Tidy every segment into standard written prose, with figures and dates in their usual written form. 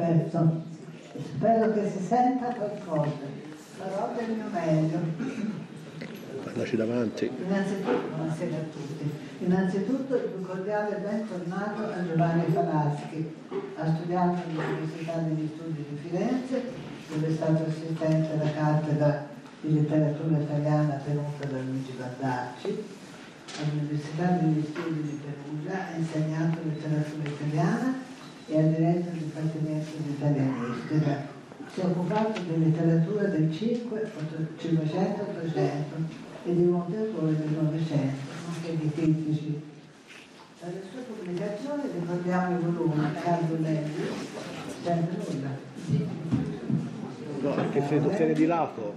Certo, spero che si senta qualcosa, farò del mio meglio. Andaci davanti. Innanzitutto, buonasera a tutti. Innanzitutto il più cordiale bentornato a Giovanni Falaschi. Ha studiato all'Università degli Studi di Firenze, dove è stato assistente alla cattedra di letteratura italiana tenuta da Luigi Baldacci. All'Università degli Studi di Perugia ha insegnato letteratura italiana e ha diretto il Dipartimento di Italianistica. Si è occupato di letteratura del 500-800 e di molti autori del Novecento, nonché di critici. Dalle sue pubblicazioni ricordiamo i volumi Carlo Levi, sempre nulla. No, che traduzione di lato.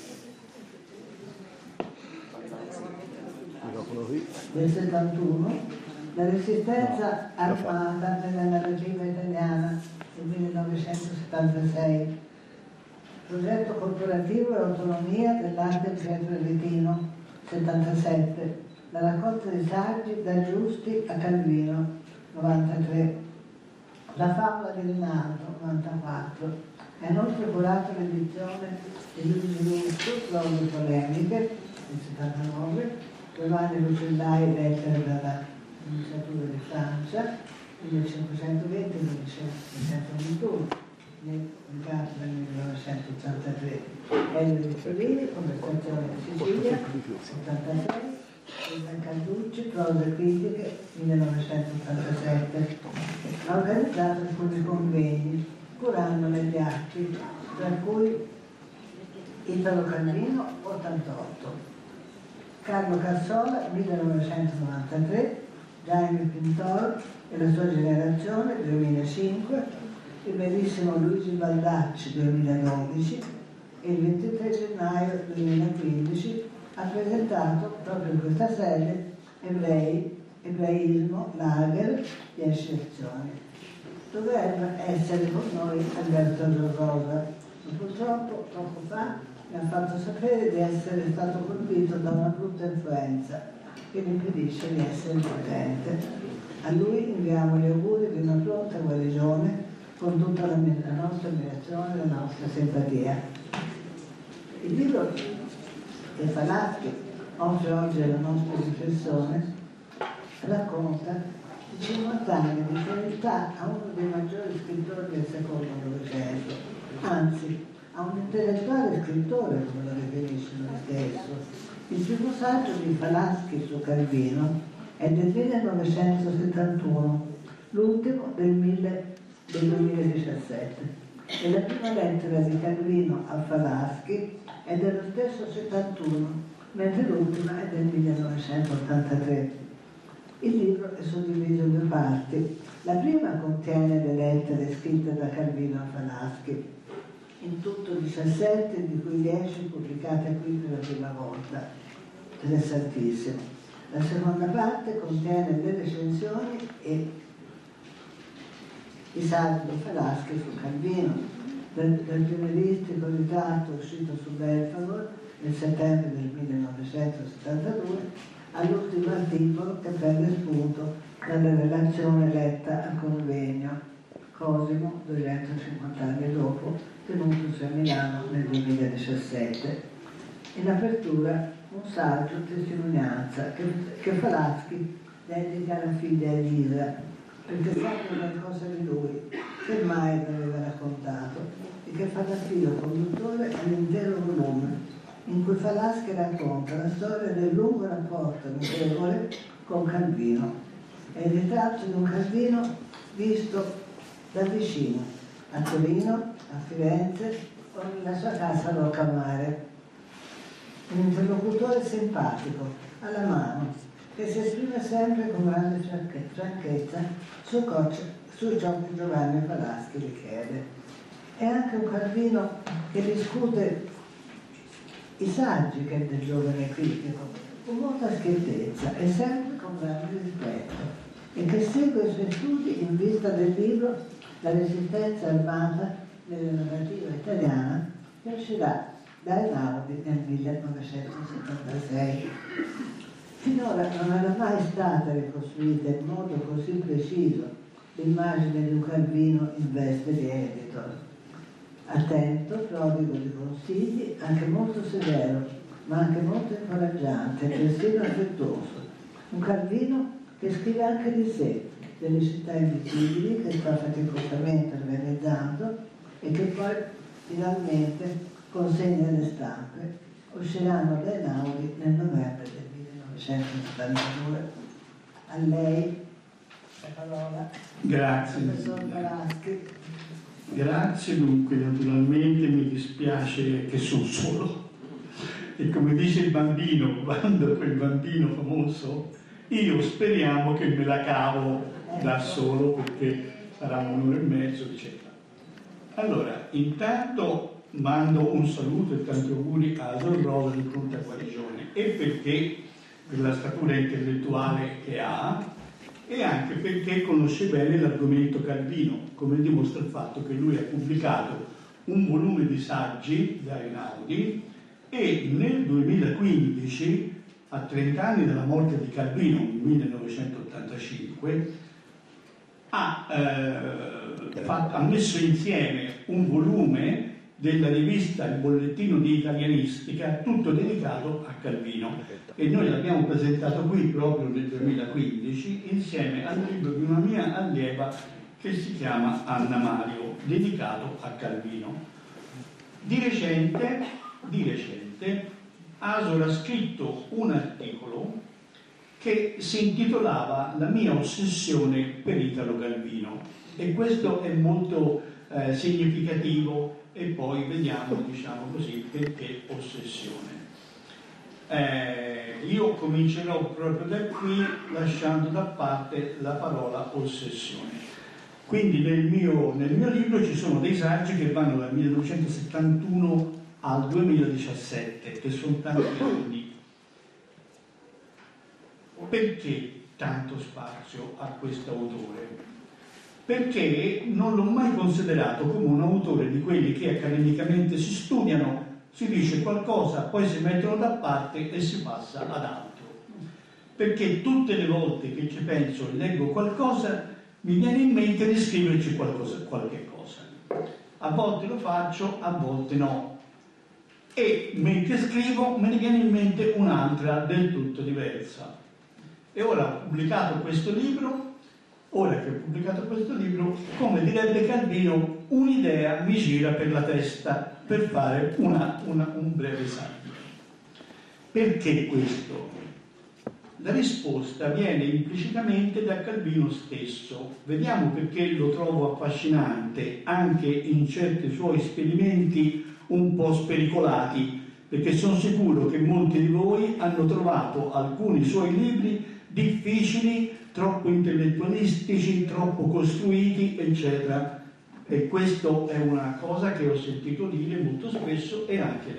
Microfono qui. Del 71, la resistenza armata nella narrativa italiana del 1976, progetto corporativo e autonomia dell'arte Pietro Aretino, 77, la raccolta di saggi da Giusti a Calvino, 93, la favola di Rinaldo, 94, ha inoltre curato l'edizione di Luigi Russo, Prove polemiche, del 79, Giovanni Lucellai, lettere dalla Nunciatura di Francia, 1520-1521, pubblicato nel 1983, Elio di Solini, Conversazione in Sicilia, 86, e Canducci, Prose critiche, 1987. Ha organizzato alcuni convegni, curando negli atti, tra cui Italo Calvino, 88. Carlo Cassola, 1993, Jaime Pintor e la sua generazione, 2005, il bellissimo Luigi Baldacci, 2012, e il 23 gennaio 2015 ha presentato proprio in questa sede Ebraismo, Lager, 10 lezioni. Doveva essere con noi Alberto Rosa, ma purtroppo poco fa mi ha fatto sapere di essere stato colpito da una brutta influenza che gli impedisce di essere presente. A lui inviamo gli auguri di una pronta guarigione con tutta la nostra ammirazione e la nostra simpatia. Il libro che Falaschi offre oggi alla nostra riflessione racconta di 50 anni di fedeltà a uno dei maggiori scrittori del secondo Novecento, anzi a un intellettuale scrittore, come lo definisce lui stesso. Il primo saggio di Falaschi su Calvino è del 1971, l'ultimo del 2017, e la prima lettera di Calvino a Falaschi è dello stesso 71, mentre l'ultima è del 1983. Il libro è suddiviso in due parti. La prima contiene le lettere scritte da Calvino a Falaschi, in tutto 17, di cui 10 pubblicate qui per la prima volta, interessantissimo. La seconda parte contiene le recensioni e i saggi di Falaschi su Calvino, dal pionieristico ritratto uscito su Belfagor nel settembre del 1972 all'ultimo articolo che prende spunto dalla relazione letta al convegno Cosimo 250 anni dopo, tenutosi a Milano nel 2017. In apertura un saggio testimonianza che Falaschi dedica alla figlia Elisa, perché sapeva qualcosa di lui che mai non aveva raccontato e che fa da filo conduttore all'intero volume, in cui Falaschi racconta la storia del lungo rapporto amichevole con Calvino. È il ritratto di un Calvino visto da vicino, a Torino, a Firenze o nella sua casa a Roccamare. Un interlocutore simpatico, alla mano, che si esprime sempre con grande franchezza su ciò che Giovanni Falaschi gli chiede. È anche un Calvino che discute i saggi che è del giovane critico, con molta schiettezza e sempre con grande rispetto, e che segue i suoi studi in vista del libro La resistenza armata nella narrativa italiana, che uscirà da Einaudi nel 1976. Finora non era mai stata ricostruita in modo così preciso l'immagine di un Calvino in veste di editor. Attento, prodigo di consigli, anche molto severo, ma anche molto incoraggiante, persino affettuoso. Un Calvino che scrive anche di sé, delle città invisibili che sta faticosamente organizzando e che poi finalmente consegna alle stampe. Usciranno da Einaudi nel novembre del 1972. A lei la parola. Grazie. Professor Balaschi. Grazie, dunque naturalmente mi dispiace che sono solo. E come dice il bambino, quando quel bambino famoso, io speriamo che me la cavo da solo perché sarà un'ora e mezzo, eccetera. Allora, intanto mando un saluto e tanti auguri a Asor Rosa di pronta guarigione, e perché per la statura intellettuale che ha, e anche perché conosce bene l'argomento Calvino, come dimostra il fatto che lui ha pubblicato un volume di saggi da Einaudi e nel 2015, a 30 anni dalla morte di Calvino, nel 1985, ha messo insieme un volume della rivista Il Bollettino di Italianistica, tutto dedicato a Calvino, e noi l'abbiamo presentato qui proprio nel 2015 insieme al libro di una mia allieva che si chiama Anna Mario, dedicato a Calvino. Di recente Asor ha scritto un articolo che si intitolava La mia ossessione per Italo Calvino, e questo è molto significativo, e poi vediamo, diciamo così, perché ossessione. Io comincerò proprio da qui, lasciando da parte la parola ossessione. Quindi nel mio libro ci sono dei saggi che vanno dal 1971 al 2017, che sono tanti anni. Perché tanto spazio a questo autore? Perché non l'ho mai considerato come un autore di quelli che accademicamente si studiano, si dice qualcosa, poi si mettono da parte e si passa ad altro. Perché tutte le volte che ci penso e leggo qualcosa, mi viene in mente di scriverci qualche cosa. A volte lo faccio, a volte no. E mentre scrivo me ne viene in mente un'altra del tutto diversa. E ora ho pubblicato questo libro. Ora che ho pubblicato questo libro, come direbbe Calvino, un'idea mi gira per la testa per fare un breve saggio. Perché questo? La risposta viene implicitamente da Calvino stesso. Vediamo perché lo trovo affascinante, anche in certi suoi esperimenti un po' spericolati, perché sono sicuro che molti di voi hanno trovato alcuni suoi libri difficili, troppo intellettualistici, troppo costruiti, eccetera. E questo è una cosa che ho sentito dire molto spesso, e anche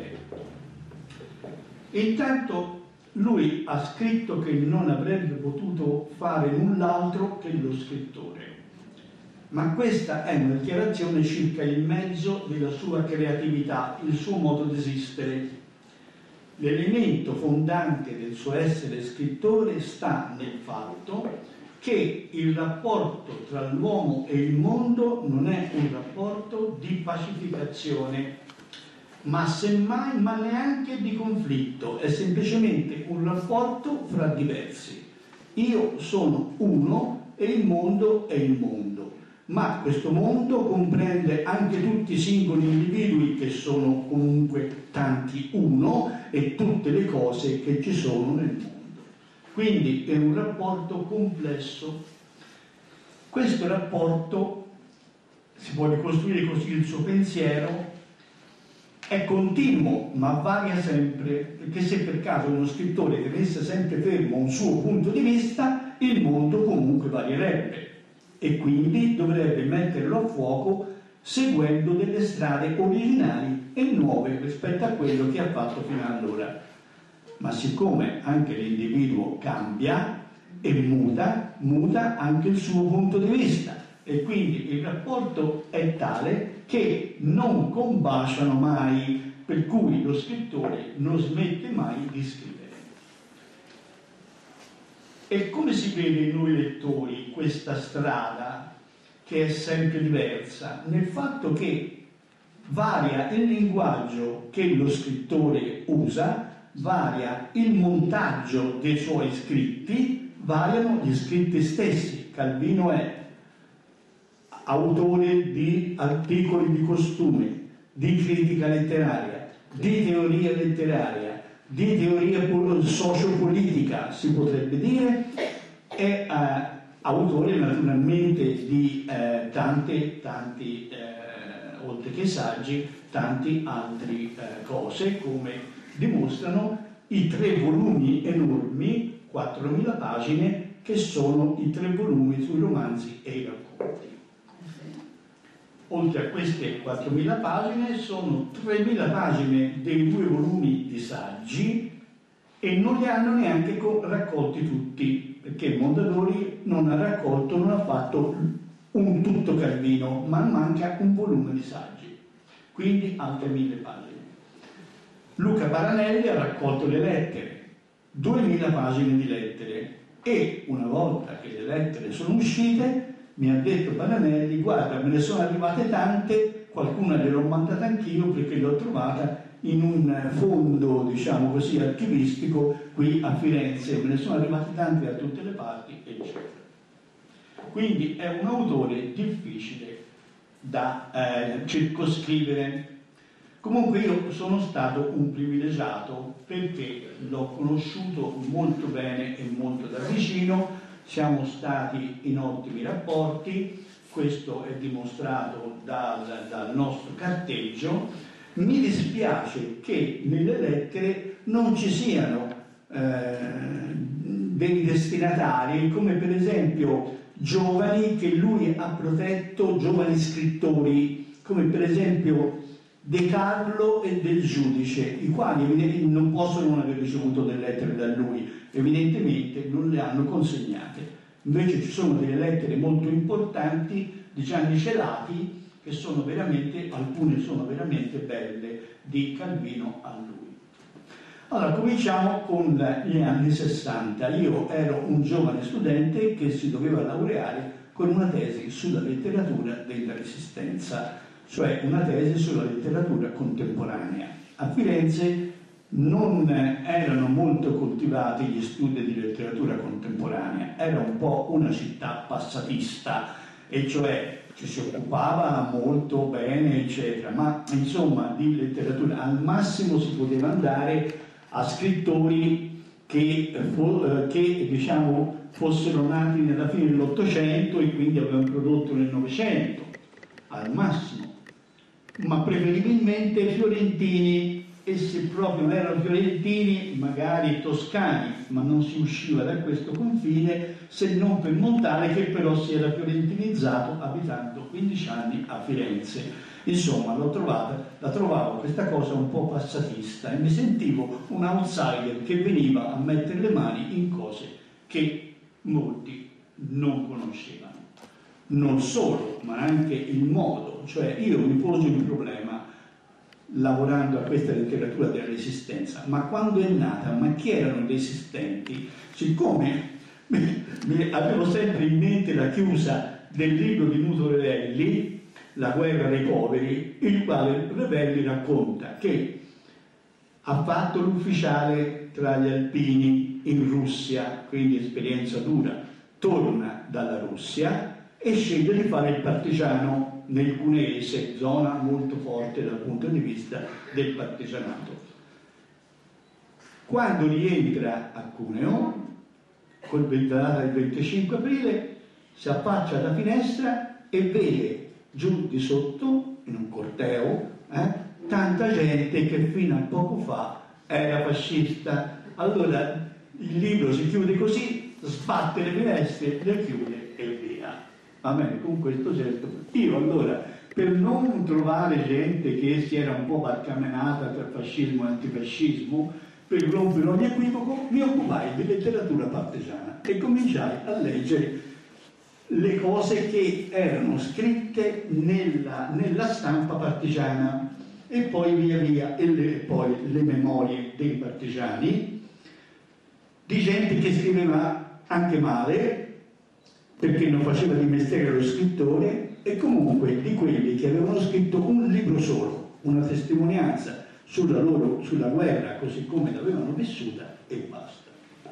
lei. Intanto lui ha scritto che non avrebbe potuto fare null'altro che lo scrittore, ma questa è una dichiarazione circa il mezzo della sua creatività, il suo modo di esistere. L'elemento fondante del suo essere scrittore sta nel fatto che il rapporto tra l'uomo e il mondo non è un rapporto di pacificazione, ma semmai, ma neanche di conflitto, è semplicemente un rapporto fra diversi. Io sono uno e il mondo è il mondo, ma questo mondo comprende anche tutti i singoli individui che sono comunque tanti uno, e tutte le cose che ci sono nel mondo. Quindi è un rapporto complesso. Questo rapporto, si può ricostruire così il suo pensiero, è continuo ma varia sempre, perché se per caso uno scrittore tenesse sempre fermo un suo punto di vista, il mondo comunque varierebbe e quindi dovrebbe metterlo a fuoco seguendo delle strade originali e nuove rispetto a quello che ha fatto fino ad allora. Ma siccome anche l'individuo cambia e muta anche il suo punto di vista, e quindi il rapporto è tale che non combaciano mai, per cui lo scrittore non smette mai di scrivere. E come si vede in noi lettori questa strada? che è sempre diversa? Nel fatto che varia il linguaggio che lo scrittore usa, varia il montaggio dei suoi scritti, variano gli scritti stessi. Calvino è autore di articoli di costume, di critica letteraria, di teoria letteraria, di teoria sociopolitica, si potrebbe dire, è autore naturalmente di tanti, oltre che saggi, tanti altri cose, come dimostrano i 3 volumi enormi, 4.000 pagine, che sono i 3 volumi sui romanzi e i racconti. Oltre a queste 4.000 pagine sono 3.000 pagine dei 2 volumi di saggi, e non li hanno neanche raccolti tutti, perché Mondadori non ha raccolto, non ha fatto un tutto Calvino, ma manca un volume di saggi, quindi altre 1.000 pagine. Luca Baranelli ha raccolto le lettere, 2.000 pagine di lettere, e una volta che le lettere sono uscite mi ha detto Baranelli: guarda, me ne sono arrivate tante, qualcuna gliel'ho mandata anch'io perché l'ho trovata in un fondo, diciamo così, archivistico qui a Firenze, me ne sono arrivate tante da tutte le parti, eccetera. Quindi è un autore difficile da circoscrivere. Comunque io sono stato un privilegiato perché l'ho conosciuto molto bene e molto da vicino, siamo stati in ottimi rapporti, questo è dimostrato dal nostro carteggio. Mi dispiace che nelle lettere non ci siano dei destinatari, come per esempio giovani che lui ha protetto, giovani scrittori, come per esempio De Carlo e Del Giudice, i quali non possono non aver ricevuto delle lettere da lui, evidentemente non le hanno consegnate. Invece ci sono delle lettere molto importanti di Gianni Celati, che sono veramente, alcune sono veramente belle, di Calvino a lui. Allora, cominciamo con gli anni 60. Io ero un giovane studente che si doveva laureare con una tesi sulla letteratura della Resistenza, cioè una tesi sulla letteratura contemporanea. A Firenze non erano molto coltivati gli studi di letteratura contemporanea, era un po' una città passatista, e cioè ci si occupava molto bene, eccetera, ma insomma di letteratura al massimo si poteva andare a scrittori che diciamo fossero nati nella fine dell'Ottocento e quindi avevano prodotto nel Novecento, al massimo, ma preferibilmente fiorentini, e se proprio non erano fiorentini magari toscani, ma non si usciva da questo confine se non per Montale, che però si era fiorentinizzato abitando 15 anni a Firenze. Insomma, la trovavo questa cosa un po' passatista e mi sentivo un outsider che veniva a mettere le mani in cose che molti non conoscevano. Non solo, ma anche il modo, cioè io mi poso il problema lavorando a questa letteratura della Resistenza, ma quando è nata, ma chi erano i resistenti? Siccome avevo sempre in mente la chiusa del libro di Muto Revelli, La guerra dei poveri, il quale Revelli racconta che ha fatto l'ufficiale tra gli alpini in Russia, quindi esperienza dura, torna dalla Russia e sceglie di fare il partigiano nel Cuneese, zona molto forte dal punto di vista del partigianato. Quando rientra a Cuneo, col data del 25 aprile, si affaccia alla finestra e vede giù di sotto, in un corteo, tanta gente che fino a poco fa era fascista. Allora il libro si chiude così, sbatte le finestre, le chiude e via. Va bene, con questo gesto io allora, per non trovare gente che si era un po' barcamenata tra fascismo e antifascismo, per rompere ogni equivoco, mi occupai di letteratura partigiana e cominciai a leggere le cose che erano scritte nella stampa partigiana, e poi via via poi le memorie dei partigiani, di gente che scriveva anche male, perché non faceva di mestiere lo scrittore, e comunque di quelli che avevano scritto un libro solo, una testimonianza sulla guerra così come l'avevano vissuta, e basta.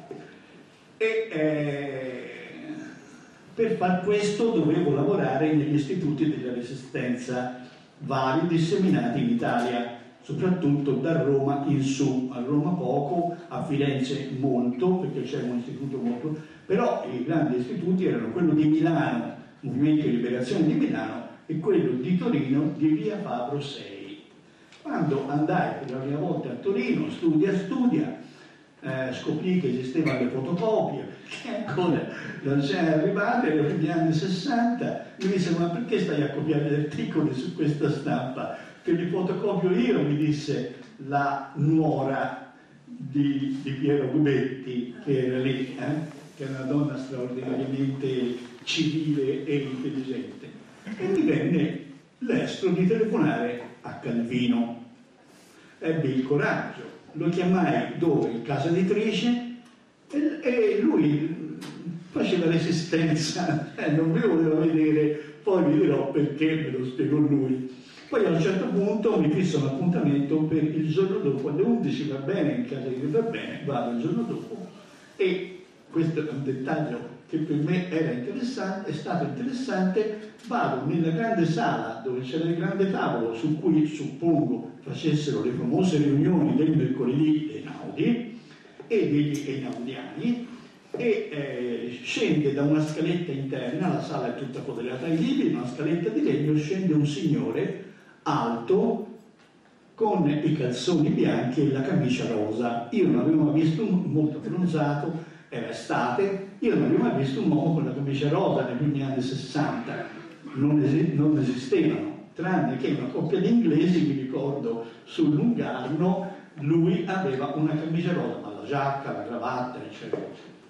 Per far questo dovevo lavorare negli istituti della Resistenza, vari disseminati in Italia, soprattutto da Roma in su, a Roma poco, a Firenze molto, perché c'è un istituto molto, però i grandi istituti erano quello di Milano, Movimento di Liberazione di Milano, e quello di Torino, di via Fabro 6. Quando andai per la prima volta a Torino, studia, scoprì che esistevano le fotocopie, che ancora non c'erano arrivate, erano negli anni 60, mi disse: ma perché stai a copiare gli articoli su questa stampa? Che li fotocopio io, mi disse la nuora di Piero Gubetti, che era lì, che era una donna straordinariamente civile e intelligente. E mi venne l'estro di telefonare a Calvino. Ebbi il coraggio, lo chiamai dove? In casa editrice, e lui faceva resistenza, non mi voleva vedere, poi vi dirò perché, me lo spiego lui. Poi a un certo punto mi fisso un appuntamento per il giorno dopo, alle 11, va bene, in casa di va bene, vado il giorno dopo, e questo è un dettaglio che per me era interessante, è stato interessante. Vado nella grande sala dove c'era il grande tavolo su cui suppongo facessero le famose riunioni del mercoledì dei Naudi e degli Einaudiani, e scende da una scaletta interna, la sala è tutta foderata ai libri, una scaletta di legno, scende un signore alto con i calzoni bianchi e la camicia rosa. Io non avevo mai visto molto bronzato, era estate, io non avevo mai visto un uomo con la camicia rosa nei primi anni 60, non esistevano, tranne che una coppia di inglesi, mi ricordo, sul Lungarno, lui aveva una camicia rosa, ma la giacca, la cravatta, eccetera.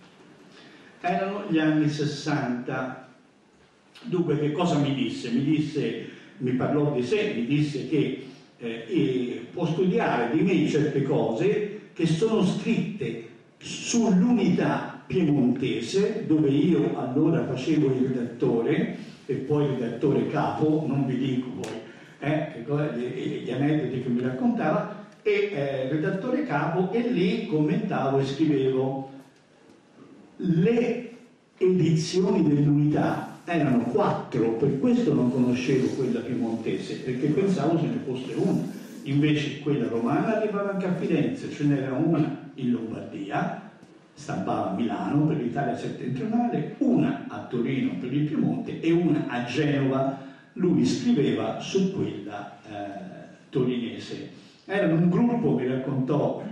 Erano gli anni 60. Dunque, che cosa mi disse? Mi parlò di sé, mi disse che può studiare di me certe cose che sono scritte sull'unità piemontese, dove io allora facevo il redattore e poi il redattore capo, non vi dico poi gli aneddoti che mi raccontava, e redattore capo, e lì commentavo e scrivevo. Le edizioni dell'unità erano 4, per questo non conoscevo quella piemontese, perché pensavo ce ne fosse una. Invece quella romana arrivava anche a Firenze, ce n'era una in Lombardia, stampava a Milano per l'Italia settentrionale, una a Torino per il Piemonte e una a Genova. Lui scriveva su quella torinese. Erano un gruppo, mi raccontò,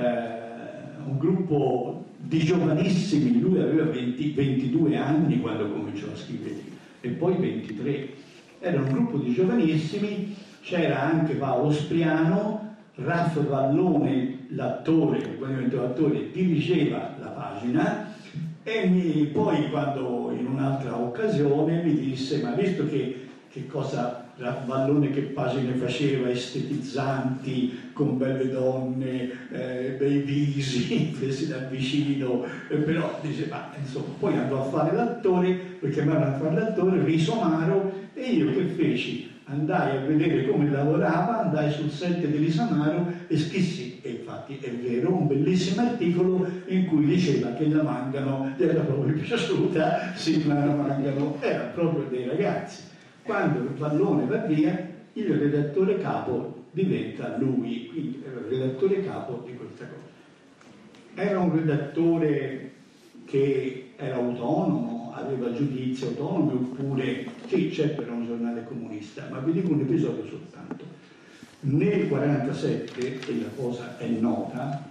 un gruppo di giovanissimi, lui aveva 22 anni quando cominciò a scrivere, e poi 23. Era un gruppo di giovanissimi, c'era anche Paolo Spriano, Raffa Vallone, l'attore, che poi diventò attore, dirigeva la pagina, e poi quando in un'altra occasione mi disse: ma visto che cosa Vallone, che pagine faceva, estetizzanti, con belle donne, bei visi, presi da vicino, però dice, ma insomma, poi andò a fare l'attore, lo chiamarono a fare l'attore, Riso Amaro, e io che feci? Andai a vedere come lavorava, andai sul set di Riso Amaro e scrissi, e infatti è vero, un bellissimo articolo in cui diceva che la Mangano gli era proprio piaciuta, sì, ma la Mangano era proprio dei ragazzi. Quando il Vallone va via, il redattore capo diventa lui, quindi era il redattore capo di questa cosa. Era un redattore che era autonomo, aveva giudizi autonomi, oppure sì, certo era un giornale comunista, ma vi dico un episodio soltanto. Nel 1947, e la cosa è nota,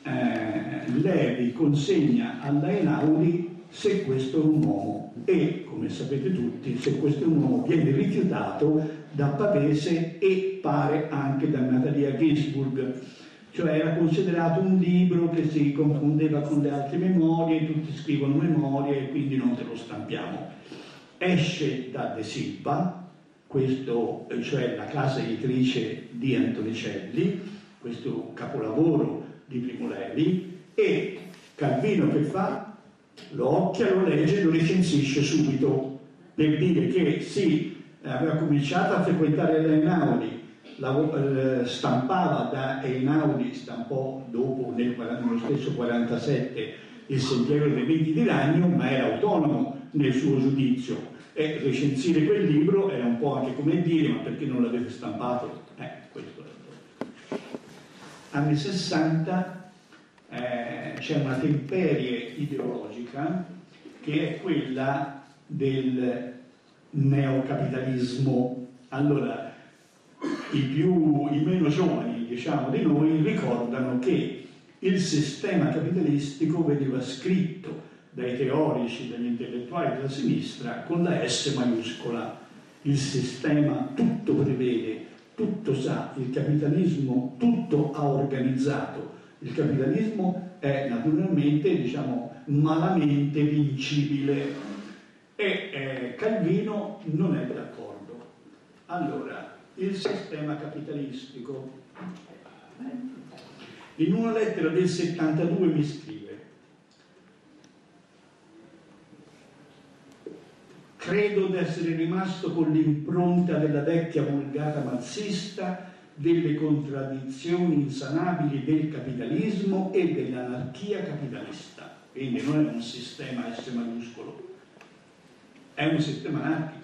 Levi consegna alla Einaudi Se questo è un uomo, e come sapete tutti, Se questo è un uomo viene rifiutato da Pavese e pare anche da Natalia Ginzburg, cioè era considerato un libro che si confondeva con le altre memorie, tutti scrivono memorie e quindi non te lo stampiamo. Esce da De Silva, questo, cioè la casa editrice di Antonicelli, questo capolavoro di Primo Levi, e Calvino che fa? lo occhia, lo legge e lo recensisce subito, per dire che sì, aveva cominciato a frequentare l'Einaudi, stampava da Einaudi, stampò dopo nello stesso 47 il Sentiero dei Venti di Ragno, ma era autonomo nel suo giudizio, e recensire quel libro era un po' anche come dire: ma perché non l'avete stampato? Questo è il anni 60. C'è una temperie ideologica che è quella del neocapitalismo. Allora, i meno giovani, diciamo, di noi ricordano che il sistema capitalistico veniva scritto dai teorici, dagli intellettuali della sinistra con la S maiuscola. Il sistema tutto prevede, tutto sa, il capitalismo tutto ha organizzato. Il capitalismo è naturalmente, diciamo, malamente vincibile, e Calvino non è d'accordo. Allora, il sistema capitalistico, in una lettera del 72 mi scrive: credo d'essere rimasto con l'impronta della vecchia vulgata marxista, delle contraddizioni insanabili del capitalismo e dell'anarchia capitalista. Quindi non è un sistema S maiuscolo, è un sistema anarchico,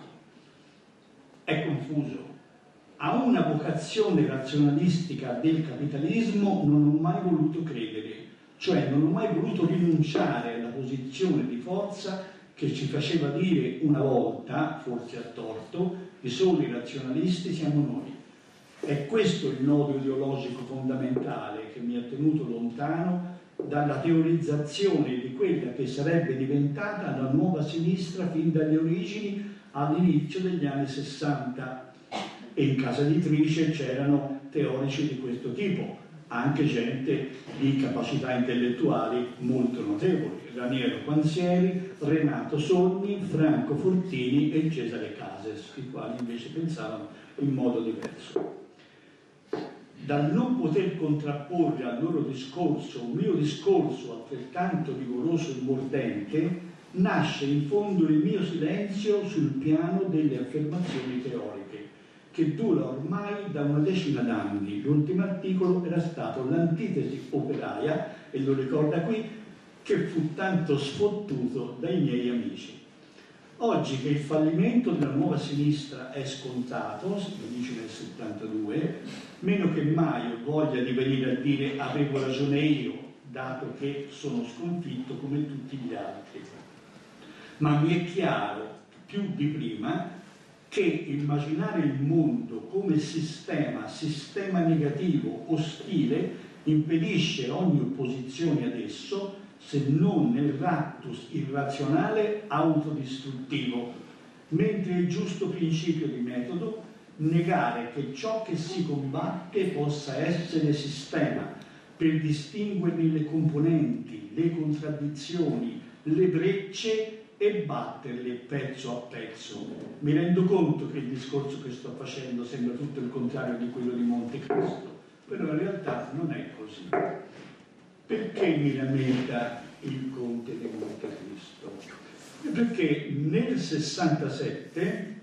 è confuso, ha una vocazione razionalistica del capitalismo. Non ho mai voluto credere, cioè non ho mai voluto rinunciare alla posizione di forza che ci faceva dire una volta, forse a torto, che solo i razionalisti siamo noi. È questo il nodo ideologico fondamentale che mi ha tenuto lontano dalla teorizzazione di quella che sarebbe diventata la nuova sinistra fin dalle origini all'inizio degli anni 60. E in casa editrice c'erano teorici di questo tipo, anche gente di capacità intellettuali molto notevoli: Raniero Panzieri, Renato Sogni, Franco Fortini e Cesare Cases, i quali invece pensavano in modo diverso. Dal non poter contrapporre al loro discorso un mio discorso altrettanto rigoroso e mordente, nasce in fondo il mio silenzio sul piano delle affermazioni teoriche, che dura ormai da una decina d'anni. L'ultimo articolo era stato l'antitesi operaia, e lo ricorda qui, che fu tanto sfottuto dai miei amici. Oggi che il fallimento della nuova sinistra è scontato, si dice nel 72, meno che mai ho voglia di venire a dire avevo ragione io, dato che sono sconfitto come tutti gli altri. Ma mi è chiaro più di prima che immaginare il mondo come sistema negativo, ostile, impedisce ogni opposizione ad esso, se non nel raptus irrazionale autodistruttivo, mentre il giusto principio di metodo negare che ciò che si combatte possa essere sistema, per distinguerne le componenti, le contraddizioni, le brecce e batterle pezzo a pezzo. Mi rendo conto che il discorso che sto facendo sembra tutto il contrario di quello di Montecristo, però in realtà non è così. Perché mi lamenta il Conte di Montecristo? Perché nel 67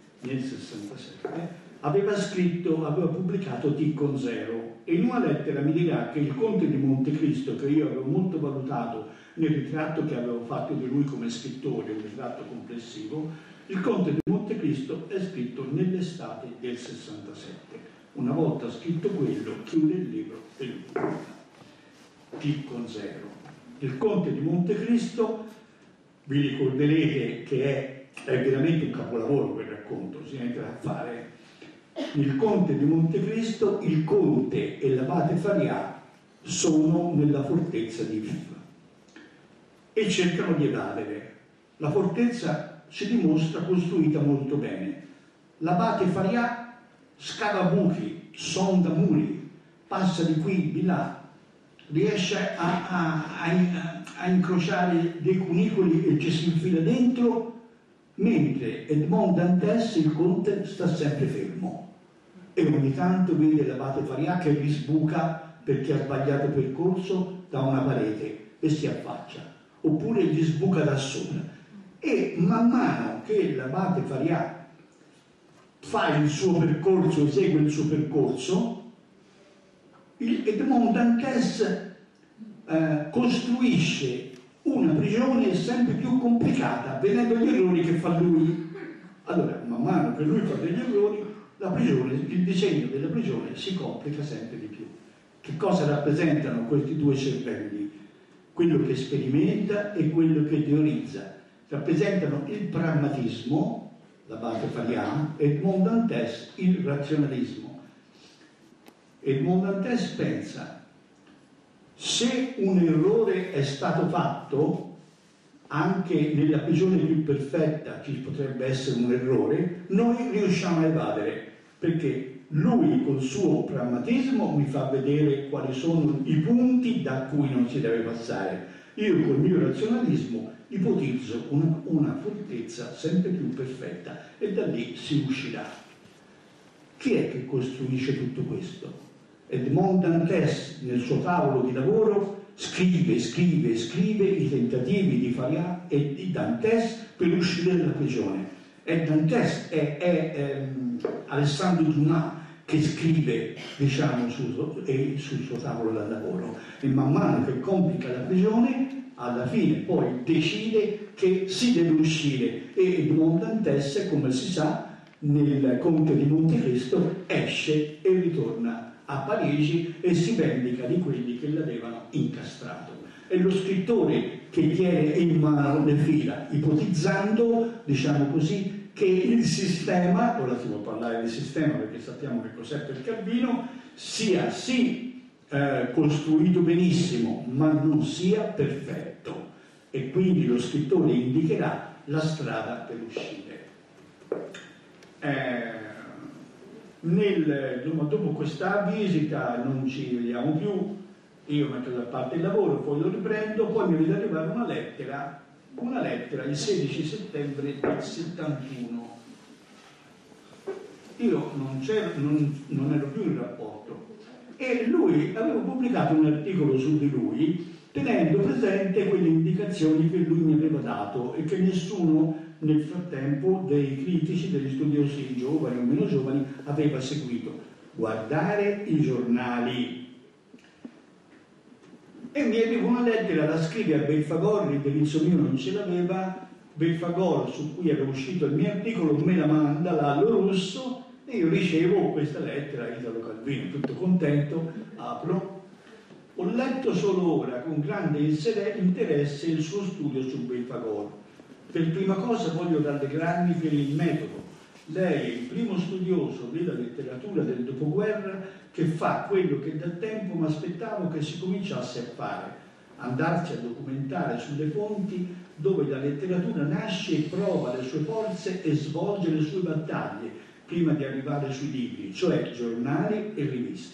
aveva pubblicato T con Zero, e in una lettera mi dirà che il Conte di Montecristo, che io avevo molto valutato nel ritratto che avevo fatto di lui come scrittore, un ritratto complessivo, il Conte di Montecristo è scritto nell'estate del 67. Una volta scritto quello, chiude il libro e lo pubblica. T con Zero. Il Conte di Montecristo, vi ricorderete che è veramente un capolavoro quel racconto, si entra a fare. Il Conte di Montecristo, il Conte e l'abate Faria sono nella fortezza di Viva e cercano di evadere. La fortezza si dimostra costruita molto bene. L'abate Faria scava buchi, sonda muri, passa di qui, di là, riesce a incrociare dei cunicoli e ci si infila dentro, mentre Edmond Dantès, il conte, sta sempre fermo e ogni tanto vede l'abate Faria che risbuca perché ha sbagliato percorso da una parete e si affaccia. oppure gli sbuca da sola. E man mano che l'abate Faria fa il suo percorso, esegue il suo percorso, Edmond Dantès costruisce una prigione sempre più complicata, vedendo gli errori che fa lui. Allora, man mano che lui fa degli errori, il disegno della prigione si complica sempre di più. Che cosa rappresentano questi due cervelli? Quello che sperimenta e quello che teorizza. Rappresentano il pragmatismo, l'abate Faria, e Edmond Dantès il razionalismo. Edmond Dantès pensa: se un errore è stato fatto, anche nella prigione più perfetta ci potrebbe essere un errore, noi riusciamo a evadere, perché lui col suo pragmatismo mi fa vedere quali sono i punti da cui non si deve passare. Io col mio razionalismo ipotizzo una fortezza sempre più perfetta e da lì si uscirà. Chi è che costruisce tutto questo? Edmond Dantès nel suo tavolo di lavoro scrive i tentativi di Faria e di Dantès per uscire dalla prigione. È Dantès, è Alessandro Dumas che scrive, diciamo, sul suo tavolo da lavoro, e man mano che complica la prigione, alla fine poi decide che si deve uscire, e Edmond Dantès, come si sa, nel Conte di Montecristo esce e ritorna a Parigi e si vendica di quelli che l'avevano incastrato. È lo scrittore che tiene in mano le fila, ipotizzando, diciamo così, che il sistema, ora si può parlare di sistema perché sappiamo che cos'è per Calvino, sia sì costruito benissimo, ma non sia perfetto. E quindi lo scrittore indicherà la strada per uscire. Dopo questa visita non ci vediamo più, io metto da parte il lavoro, poi lo riprendo, poi mi vede arrivare una lettera il 16 settembre del 71. Io non ero più in rapporto, e lui aveva pubblicato un articolo su di lui tenendo presente quelle indicazioni che lui mi aveva dato e che nessuno nel frattempo dei critici, degli studiosi giovani o meno giovani aveva seguito. Guardare i giornali. E mi arriva una lettera da scrivere a Belfagor, l'indirizzo mio non ce l'aveva, Belfagor, su cui era uscito il mio articolo, me la manda Lallo Russo, e io ricevo questa lettera, Italo Calvino, tutto contento, apro. Ho letto solo ora con grande interesse il suo studio su Belfagor. Per prima cosa voglio rallegrarmi per il metodo. Lei è il primo studioso della letteratura del dopoguerra che fa quello che da tempo mi aspettavo che si cominciasse a fare: andarsi a documentare sulle fonti dove la letteratura nasce e prova le sue forze e svolge le sue battaglie prima di arrivare sui libri, cioè giornali e riviste.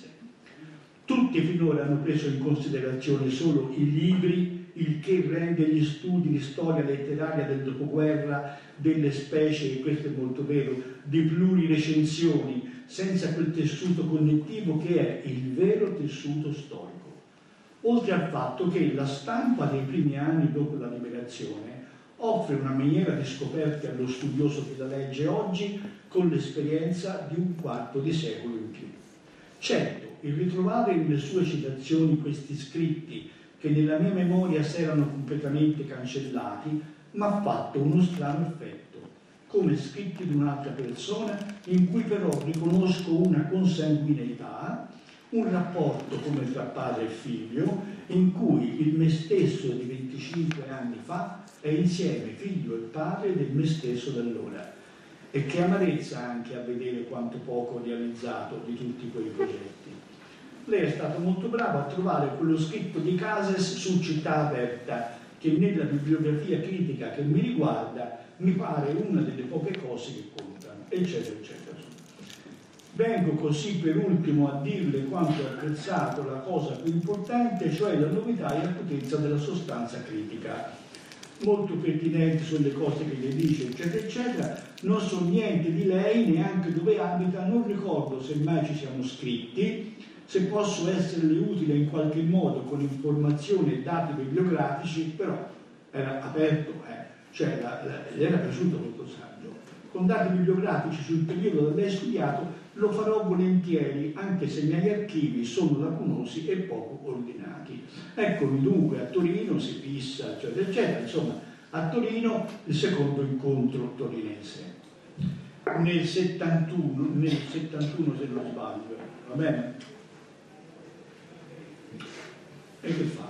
Tutti finora hanno preso in considerazione solo i libri, il che rende gli studi di storia letteraria del dopoguerra delle specie, e questo è molto vero, di plurirecensioni, senza quel tessuto connettivo che è il vero tessuto storico. Oltre al fatto che la stampa dei primi anni dopo la liberazione offre una miniera di scoperte allo studioso che la legge oggi con l'esperienza di un quarto di secolo in più. Certo, il ritrovare nelle sue citazioni questi scritti che nella mia memoria si erano completamente cancellati mi ha fatto uno strano effetto, come scritti di un'altra persona in cui però riconosco una consanguineità, un rapporto come tra padre e figlio, in cui il me stesso di 25 anni fa è insieme figlio e padre del me stesso da allora. E che amarezza anche a vedere quanto poco realizzato di tutti quei progetti. Lei è stato molto bravo a trovare quello scritto di Cases su Città Aperta, che nella bibliografia critica che mi riguarda mi pare una delle poche cose che contano, eccetera, eccetera. Vengo così per ultimo a dirle quanto ho apprezzato la cosa più importante, cioè la novità e l'acutezza della sostanza critica. Molto pertinenti sulle cose che le dice, eccetera, eccetera. Non so niente di lei, neanche dove abita, non ricordo se mai ci siamo scritti, se posso esserle utile in qualche modo con informazioni e dati bibliografici, però era aperto, cioè gli era piaciuto questo saggio. Con dati bibliografici sul periodo da lei studiato lo farò volentieri, anche se i miei archivi sono lacunosi e poco ordinati. Eccomi dunque a Torino, si fissa, eccetera, eccetera. Insomma, a Torino il secondo incontro torinese. Nel 71 se non sbaglio, va bene? E che fa?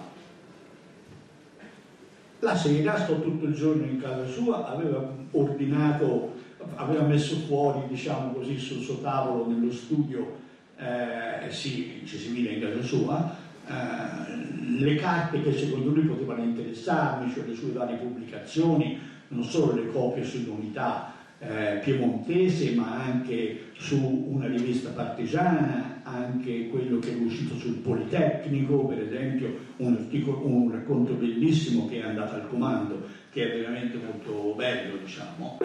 La sera, sto tutto il giorno in casa sua, aveva ordinato, aveva messo fuori, diciamo così, sul suo tavolo nello studio, sì, ci si vede in casa sua, le carte che secondo lui potevano interessarmi, cioè le sue varie pubblicazioni, non solo le copie sull'unità piemontese, ma anche su una rivista partigiana, anche quello che è uscito sul Politecnico, per esempio un racconto bellissimo che è andato al comando, che è veramente molto bello, diciamo.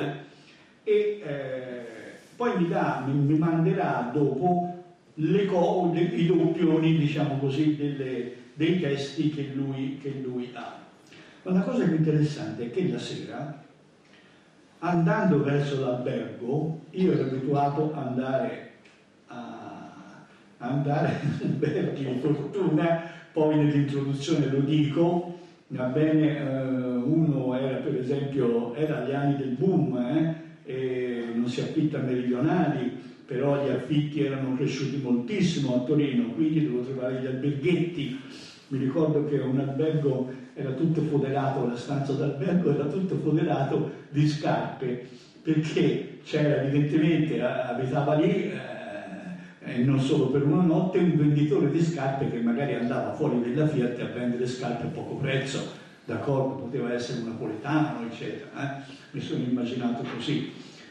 Poi mi manderà dopo i doppioni, diciamo così, dei testi che lui ha. Ma la cosa più interessante è che la sera, andando verso l'albergo, io ero abituato ad andare in alberghi di fortuna, poi nell'introduzione lo dico, va bene, uno era per esempio, era agli anni del boom, e non si affitta a meridionali, però gli affitti erano cresciuti moltissimo a Torino, quindi dovevo trovare gli alberghetti. Mi ricordo che un albergo era tutto foderato, la stanza d'albergo era tutto foderato di scarpe, perché c'era evidentemente, abitava lì, non solo per una notte, un venditore di scarpe che magari andava fuori della Fiat a vendere scarpe a poco prezzo, d'accordo, poteva essere un napoletano, eccetera. Mi sono immaginato così.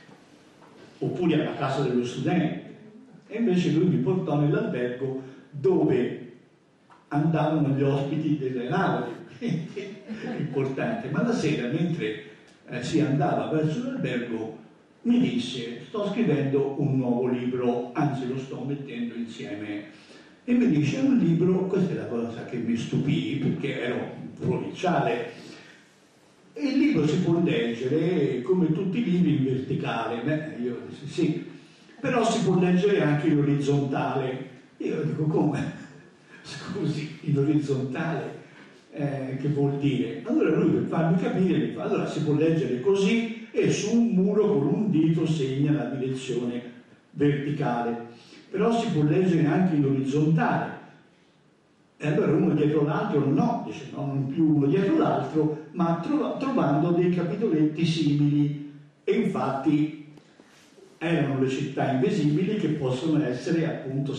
Oppure alla casa dello studente. E invece lui mi portò nell'albergo dove andavano gli ospiti delle lauree, importante. Ma la sera, mentre si andava verso l'albergo, mi disse: sto scrivendo un nuovo libro, anzi lo sto mettendo insieme. E mi dice: è un libro, questa è la cosa che mi stupì, perché ero provinciale, e il libro si può leggere come tutti i libri in verticale. Io dissi sì, però si può leggere anche in orizzontale. Io dico: come? Scusi, in orizzontale che vuol dire? Allora lui, per farmi capire, mi fa: allora si può leggere così, e su un muro con un dito segna la direzione verticale, però si può leggere anche in orizzontale. E allora uno dietro l'altro, no, dice no, non più uno dietro l'altro, ma trovando dei capitoletti simili. E infatti erano le città invisibili, che possono essere appunto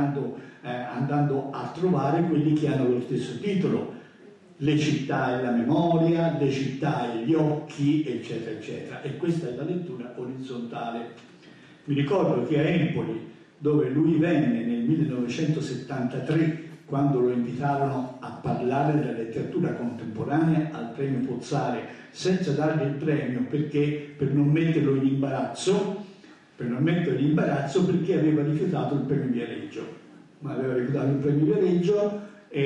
andando a trovare quelli che hanno lo stesso titolo: le città e la memoria, le città e gli occhi, eccetera, eccetera. E questa è la lettura orizzontale. Mi ricordo che a Empoli, dove lui venne nel 1973, quando lo invitarono a parlare della letteratura contemporanea al premio Pozzare, senza dargli il premio per non metterlo in imbarazzo, perché aveva rifiutato il premio Viareggio. Ma aveva rifiutato il premio Viareggio,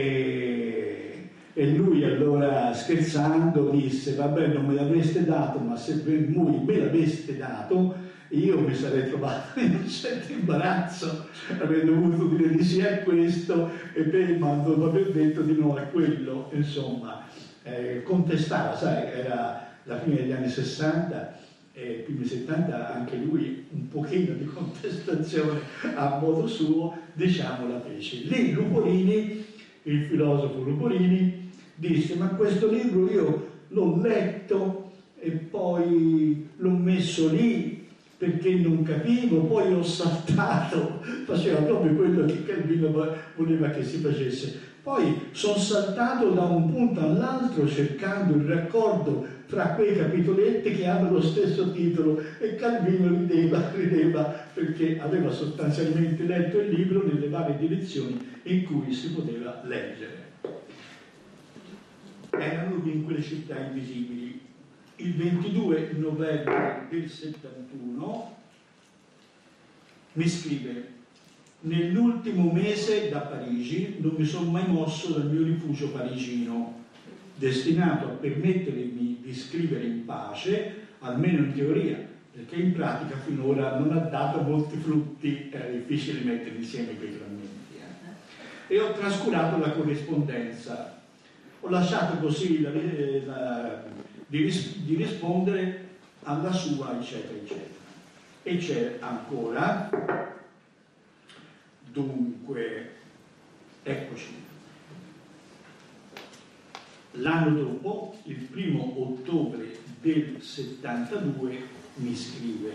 e lui allora, scherzando, disse: vabbè, non me l'avreste dato, ma se voi me l'aveste dato, io mi sarei trovato in un certo imbarazzo, avrei dovuto dire di sì a questo e poi dopo aver detto di no a quello. Insomma, contestava, sai, era la fine degli anni 60 e primi 70, anche lui un pochino di contestazione a modo suo, diciamo, la fece. Lì Luporini, il filosofo Luporini, disse: ma questo libro io l'ho letto e poi l'ho messo lì perché non capivo, poi ho saltato, faceva proprio quello che Calvino voleva che si facesse. Poi sono saltato da un punto all'altro cercando il raccordo fra quei capitoletti che hanno lo stesso titolo, e Calvino rideva perché aveva sostanzialmente letto il libro nelle varie direzioni in cui si poteva leggere. Erano in quelle città invisibili. Il 22 novembre del 71 mi scrive: nell'ultimo mese da Parigi non mi sono mai mosso dal mio rifugio parigino. destinato a permettermi di scrivere in pace, almeno in teoria, perché in pratica finora non ha dato molti frutti, era difficile mettere insieme quei frammenti. E ho trascurato la corrispondenza, ho lasciato così di rispondere alla sua, eccetera, eccetera. E c'è ancora, dunque, eccoci. L'anno dopo, il 1° ottobre del 72, mi scrive: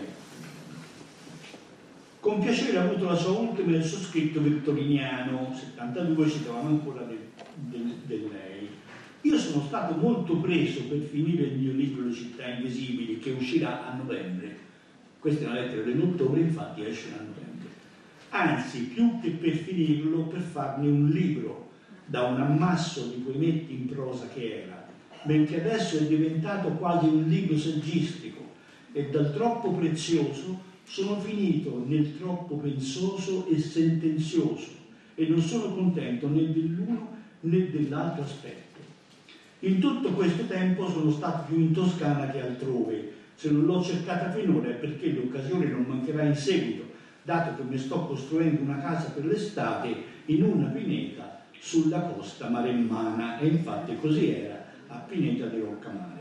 con piacere ha avuto la sua ultima e il suo scritto vittoriniano, 72, ci trovano ancora del lei. Io sono stato molto preso per finire il mio libro Le città invisibili, che uscirà a novembre. Questa è una lettera dell'ottobre, infatti esce a novembre. Anzi, più che per finirlo, per farne un libro, da un ammasso di poemetti in prosa che era, benché adesso è diventato quasi un libro saggistico, e dal troppo prezioso sono finito nel troppo pensoso e sentenzioso, e non sono contento né dell'uno né dell'altro aspetto. In tutto questo tempo sono stato più in Toscana che altrove. Se non l'ho cercata finora è perché l'occasione non mancherà in seguito, dato che mi sto costruendo una casa per l'estate in una pineta sulla costa maremmana, e infatti così era, a Pineta di Roccamare.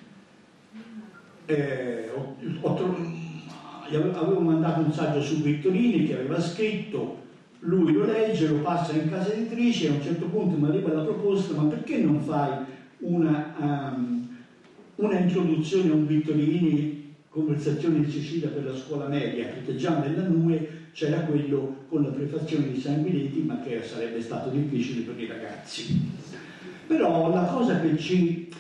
Avevo mandato un saggio su Vittorini che aveva scritto, lui lo legge, lo passa in casa editrice, e a un certo punto mi arriva la proposta: ma perché non fai una introduzione a un Vittorini, conversazioni di Cecilia per la scuola media, perché già nella NUE c'era quello con la prefazione di Sanguinetti, ma che sarebbe stato difficile per i ragazzi. Però la cosa che ci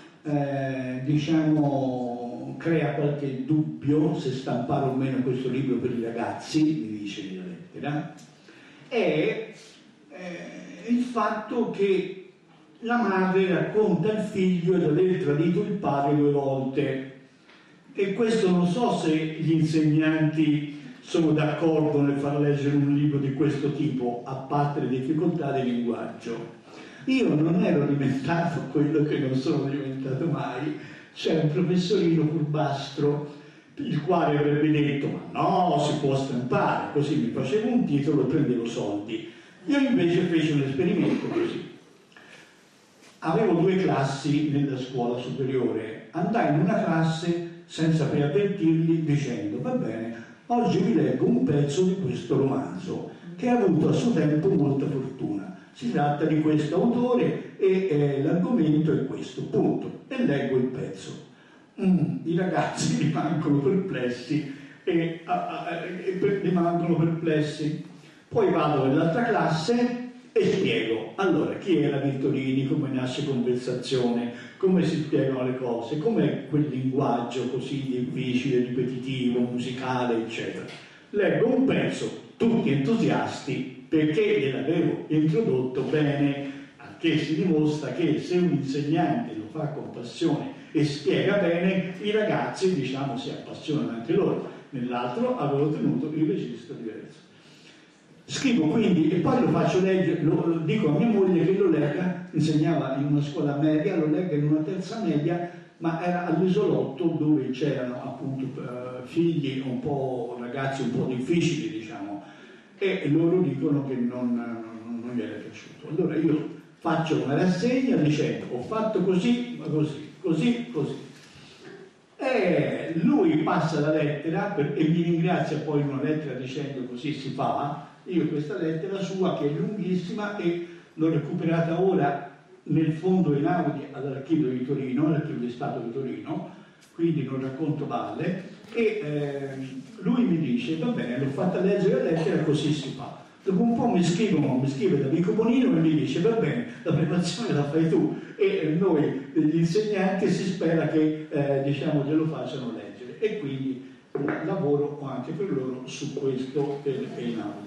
diciamo crea qualche dubbio se stampare o meno questo libro per i ragazzi, mi dice nella lettera, è il fatto che la madre racconta al figlio di aver tradito il padre 2 volte, e questo non so se gli insegnanti sono d'accordo nel far leggere un libro di questo tipo, a parte le difficoltà di linguaggio. Io non ero diventato quello che non sono diventato mai. C'è un professorino furbastro il quale avrebbe detto: ma no, si può stampare, così mi facevo un titolo e prendevo soldi. Io invece feci un esperimento così. Avevo 2 classi nella scuola superiore, andai in una classe senza preavvertirli dicendo: va bene, oggi vi leggo un pezzo di questo romanzo che ha avuto a suo tempo molta fortuna. Si tratta di questo autore e l'argomento è questo, punto. E leggo il pezzo. I ragazzi rimangono perplessi Poi vado nell'altra classe e spiego. Allora, chi era Vittorini, come nasce conversazione, come si spiegano le cose, com'è quel linguaggio così difficile, ripetitivo, musicale, eccetera. Leggo un pezzo, tutti entusiasti, perché gliel'avevo introdotto bene, che si dimostra che se un insegnante lo fa con passione e spiega bene, i ragazzi, diciamo, si appassionano anche loro. Nell'altro avevo tenuto il registro diverso. Scrivo quindi, e poi lo faccio leggere, lo dico a mia moglie che lo legga, insegnava in una scuola media, lo legga in una terza media, ma era all'isolotto dove c'erano appunto figli un po', ragazzi un po' difficili, diciamo, e loro dicono che non gli era piaciuto. Allora io faccio una rassegna dicendo: ho fatto così, così. E lui passa la lettera e mi ringrazia poi in una lettera dicendo: così si fa. Io questa lettera sua, che è lunghissima, e l'ho recuperata ora nel fondo in audio all'archivio di Torino, all'archivio di Stato di Torino, quindi non racconto balle, e lui mi dice: va bene, l'ho fatta leggere la lettera, così si fa. Dopo un po' mi scrive da Vico Bonino e mi dice: va bene, la preparazione la fai tu, e noi degli insegnanti si spera che diciamo glielo facciano leggere, e quindi lavoro anche per loro su questo in audio.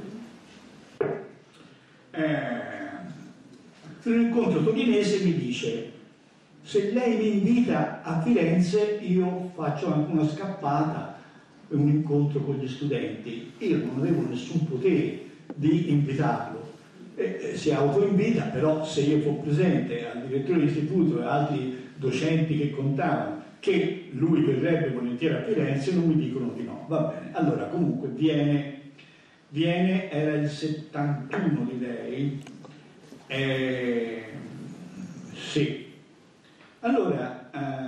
In un incontro torinese mi dice: se lei mi invita a Firenze io faccio anche una scappata, un incontro con gli studenti. Io non avevo nessun potere di invitarlo, si autoinvita, però se io fossi presente al direttore dell'istituto e altri docenti che contavano che lui verrebbe volentieri a Firenze, non mi dicono di no. Va bene, allora comunque viene, era il 71 direi, sì. Allora,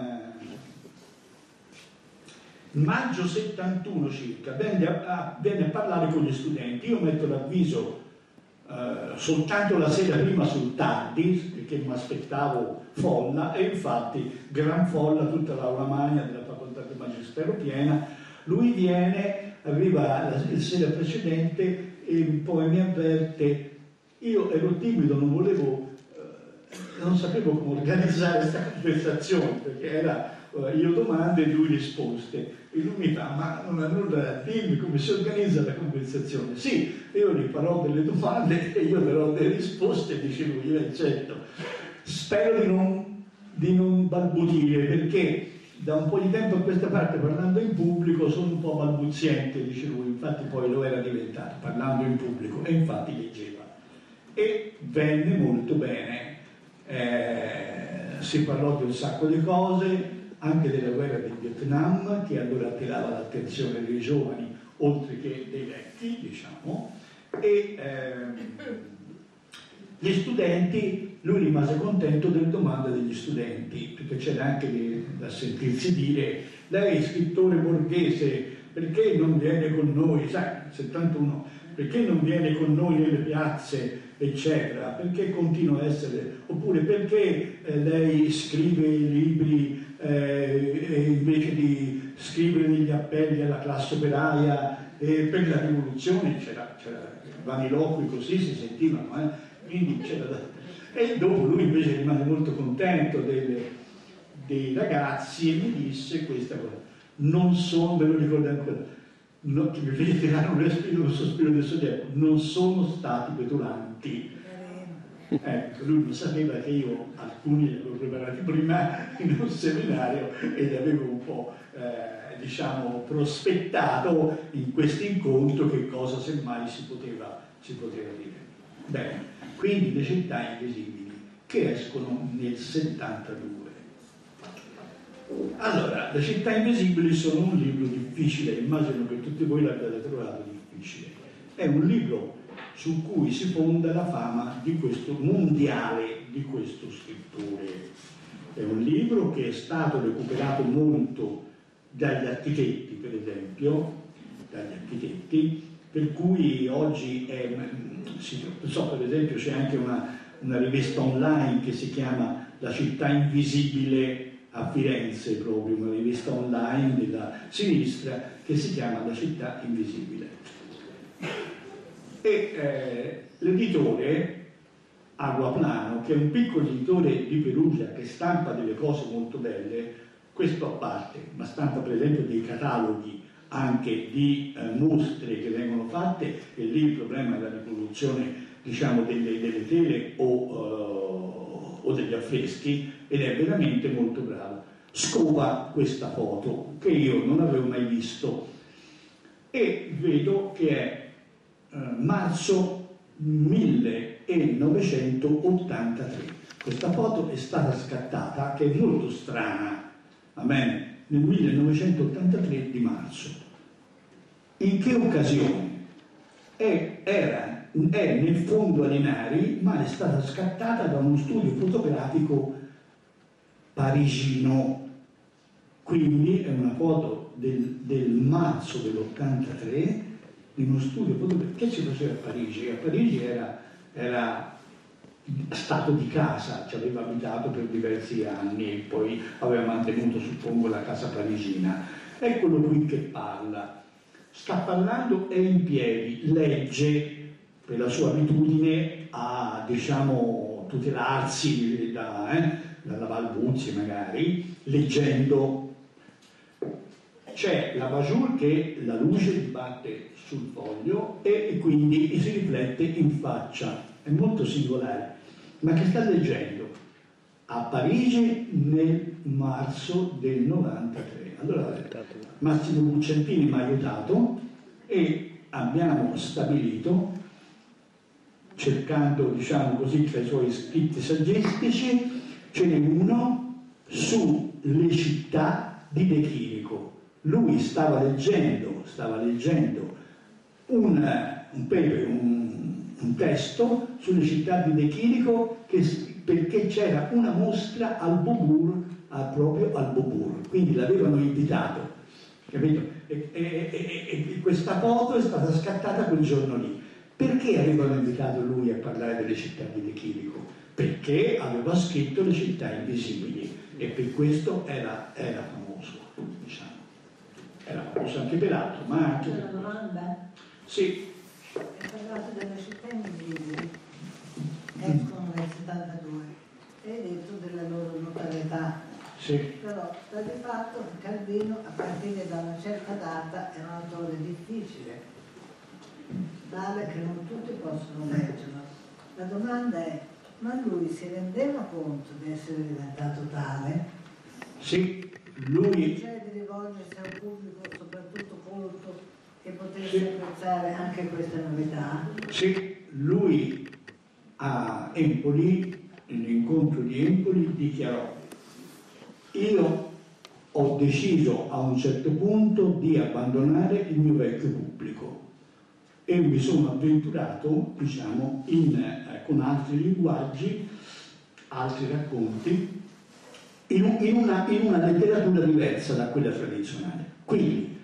maggio 71 circa, venne a parlare con gli studenti. Io metto l'avviso soltanto la sera prima sul tardi, perché mi aspettavo folla, e infatti gran folla, tutta l'aula magna della facoltà di Magistero piena. Lui viene, arriva la sera precedente e poi mi avverte. Io ero timido, non sapevo come organizzare questa conversazione, perché era io domande e lui risposte, e lui mi fa: ma non ha nulla da dirmi, come si organizza la conversazione? Sì, io gli farò delle domande e io darò delle risposte, dice lui. Certo, spero di non balbutire, perché da un po' di tempo a questa parte, parlando in pubblico, sono un po' balbuziente, dice lui. Infatti poi lo era diventato parlando in pubblico, e infatti leggeva, e venne molto bene. Si parlò di un sacco di cose, anche della guerra del Vietnam, che allora attirava l'attenzione dei giovani oltre che dei vecchi, diciamo, e gli studenti, lui rimase contento delle domande degli studenti, perché c'era anche da sentirsi dire: lei scrittore borghese, perché non viene con noi, sai, 71, perché non viene con noi nelle piazze, eccetera, perché continua a essere, oppure perché lei scrive libri invece di scrivere degli appelli alla classe operaia per la rivoluzione. C'era vaniloqui così si sentivano, quindi c'era e dopo lui invece rimase molto contento dei ragazzi e mi disse questa cosa: non sono, ve lo ricordo ancora, no, che mi fece tirare un sospiro di sollievo, non sono stati petulanti. Ecco, lui non sapeva che io alcuni li avevo preparati prima in un seminario e li avevo un po' diciamo prospettato in questo incontro che cosa semmai si poteva dire. Bene, quindi Le città invisibili, che escono nel 72. Allora, Le città invisibili sono un libro difficile, immagino che tutti voi l'abbiate trovato difficile. È un libro su cui si fonda la fama di questo mondiale di questo scrittore. È un libro che è stato recuperato molto dagli architetti, per esempio, per cui oggi per esempio c'è anche una rivista online che si chiama La città invisibile a Firenze, proprio una rivista online della sinistra che si chiama La città invisibile. E l'editore Aguaplano, che è un piccolo editore di Perugia che stampa delle cose molto belle, questo a parte, ma stampa per esempio dei cataloghi anche di mostre che vengono fatte, e lì il problema è la riproduzione, diciamo, delle tele o degli affreschi, ed è veramente molto bravo. Scova questa foto che io non avevo mai visto e vedo che è marzo 1983. Questa foto è stata scattata, che è molto strana, va bene, nel 1983 di marzo. In che occasione? È nel fondo Alinari, ma è stata scattata da uno studio fotografico parigino. Quindi è una foto del marzo dell'83 in uno studio fotografico. Che si faceva a Parigi? A Parigi era stato di casa, ci aveva abitato per diversi anni e poi aveva mantenuto, suppongo, la casa parigina. Eccolo qui che parla. Sta parlando, è in piedi, legge, per la sua abitudine a, diciamo, tutelarsi dalla balbuzie magari, leggendo. C'è la Bajur che la luce batte sul foglio e quindi si riflette in faccia. È molto singolare. Ma che sta leggendo? A Parigi nel marzo del 93. Allora Massimo Buccentini mi ha aiutato e abbiamo stabilito cercando, diciamo così, tra i suoi scritti saggistici, ce n'è uno sulle città di De Chirico. Lui stava leggendo un testo sulle città di De Chirico perché c'era una mostra al Beaubourg, proprio al Beaubourg, quindi l'avevano invitato, capito? E questa foto è stata scattata quel giorno lì. Perché avevano invitato lui a parlare delle città di De Chirico? Perché aveva scritto Le città invisibili e per questo era famoso, diciamo. Era famoso anche per altro, ma anche per una domanda? Sì. Hai parlato delle città invisibili, escono nel 72 e hai detto della loro notorietà. Sì. Però sta di fatto che Calvino a partire da una certa data era un autore difficile, tale che non tutti possono leggerlo. La domanda è: ma lui si rendeva conto di essere diventato tale? Sì, lui... Cioè di rivolgersi a un pubblico soprattutto colto che potesse apprezzare anche queste novità? Sì, lui a Empoli, nell'incontro di Empoli, dichiarò: io ho deciso a un certo punto di abbandonare il mio vecchio pubblico e mi sono avventurato, diciamo, con altri linguaggi, altri racconti, in una letteratura diversa da quella tradizionale. Quindi,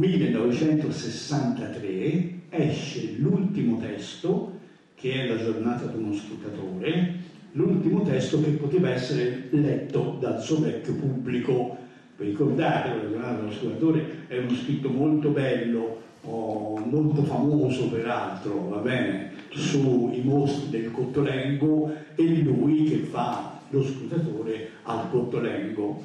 1963, esce l'ultimo testo, che è La giornata di uno scrutatore, l'ultimo testo che poteva essere letto dal suo vecchio pubblico. Vi ricordate, La giornata di uno scrutatore è uno scritto molto bello, molto famoso peraltro, va bene, sui mostri del Cottolengo e lui che fa lo scrutatore al Cottolengo.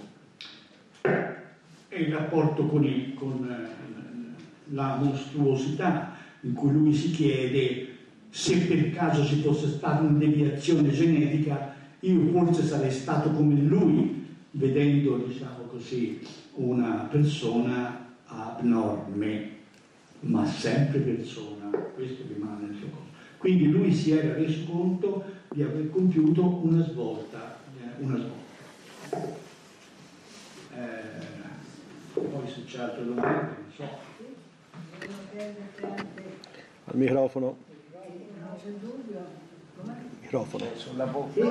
E il rapporto con la mostruosità in cui lui si chiede se per caso ci fosse stata una deviazione genetica, io forse sarei stato come lui, vedendo, diciamo così, una persona abnorme, ma sempre persona, questo rimane il suo corpo. Quindi lui si era reso conto di aver compiuto una svolta. Poi se c'è altre domande, non so. Al microfono. Non c'è dubbio. Microfono. Sulla bocca. Sì,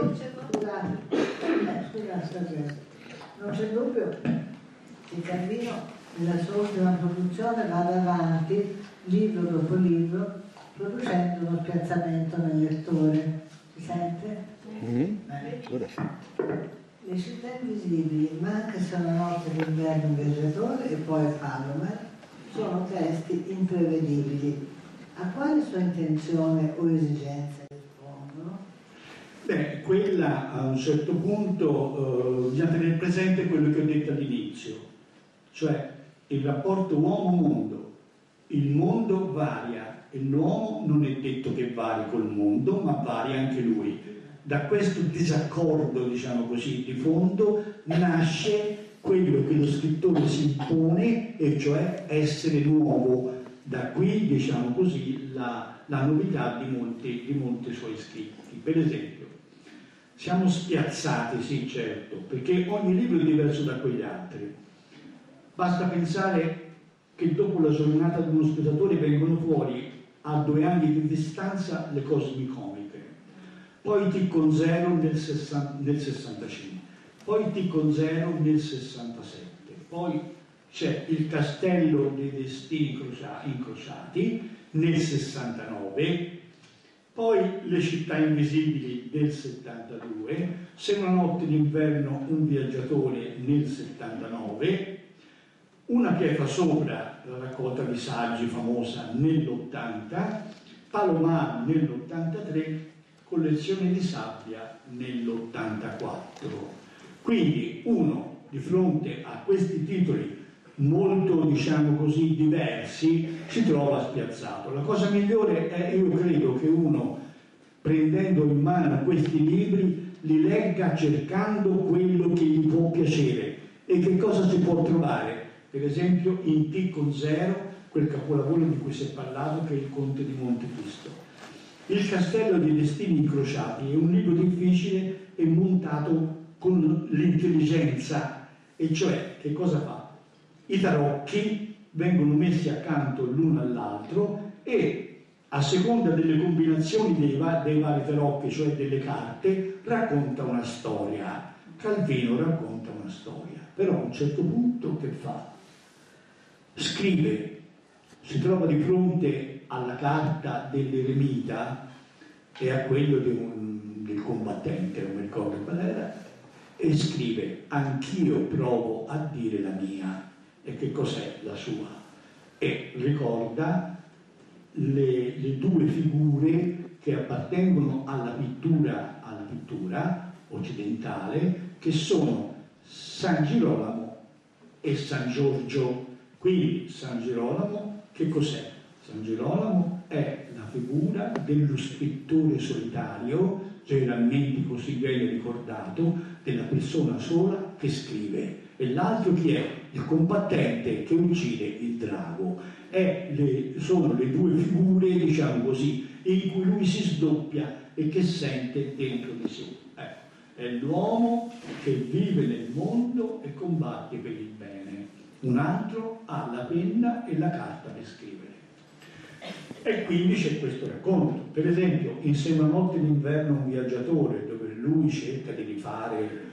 scusate. Non c'è dubbio che Calvino nella sua ultima produzione vada avanti libro dopo libro producendo uno spiazzamento nel lettore. Si sente? Ora sì. Le città invisibili, ma anche se una notte d'inverno un viaggiatore e poi Palomar, sono testi imprevedibili. A quale sua intenzione o esigenze rispondono? Beh, quella a un certo punto bisogna tenere presente quello che ho detto all'inizio, cioè il rapporto uomo-mondo. Il mondo varia e l'uomo non è detto che vari col mondo, ma varia anche lui. Da questo disaccordo, diciamo così, di fondo nasce quello che lo scrittore si impone, e cioè essere nuovo. Da qui, diciamo così, la novità di molti suoi scritti. Per esempio, siamo spiazzati, sì, certo, perché ogni libro è diverso da quegli altri. Basta pensare che dopo La giornata di uno scrutatore vengono fuori a 2 anni di distanza le Cosmicomiche, poi T con Zero nel 65, poi T con Zero nel 67, poi c'è Il castello dei destini incrociati nel 69, poi Le città invisibili del 72, Se una notte d'inverno un viaggiatore nel 79, Una pietra sopra, la raccolta di saggi famosa nell'80, Palomar nell'83, Collezione di sabbia nell'84. Quindi uno, di fronte a questi titoli molto, diciamo così, diversi, si trova spiazzato. La cosa migliore è, io credo, che uno, prendendo in mano questi libri, li legga cercando quello che gli può piacere. E che cosa si può trovare? Per esempio in T con Zero, quel capolavoro di cui si è parlato, che è Il Conte di Montecristo. Il castello dei destini incrociati è un libro difficile e montato con l'intelligenza, e cioè che cosa fa? I tarocchi vengono messi accanto l'uno all'altro e a seconda delle combinazioni dei vari tarocchi, cioè delle carte, racconta una storia. Calvino racconta una storia, però a un certo punto che fa? Scrive, si trova di fronte alla carta dell'eremita e a quello del combattente, non mi ricordo qual era, e scrive: anch'io provo a dire la mia. E che cos'è la sua? E ricorda le due figure che appartengono alla pittura occidentale, che sono San Girolamo e San Giorgio. Quindi San Girolamo che cos'è? San Girolamo è la figura dello scrittore solitario, generalmente così viene ricordato, della persona sola che scrive. E l'altro chi è? Il combattente che uccide il drago. Sono le due figure, diciamo così, in cui lui si sdoppia e che sente dentro di sé. È l'uomo che vive nel mondo e combatte per il bene. Un altro ha la penna e la carta per scrivere. E quindi c'è questo racconto. Per esempio, in Se una notte d'inverno un viaggiatore, dove lui cerca di rifare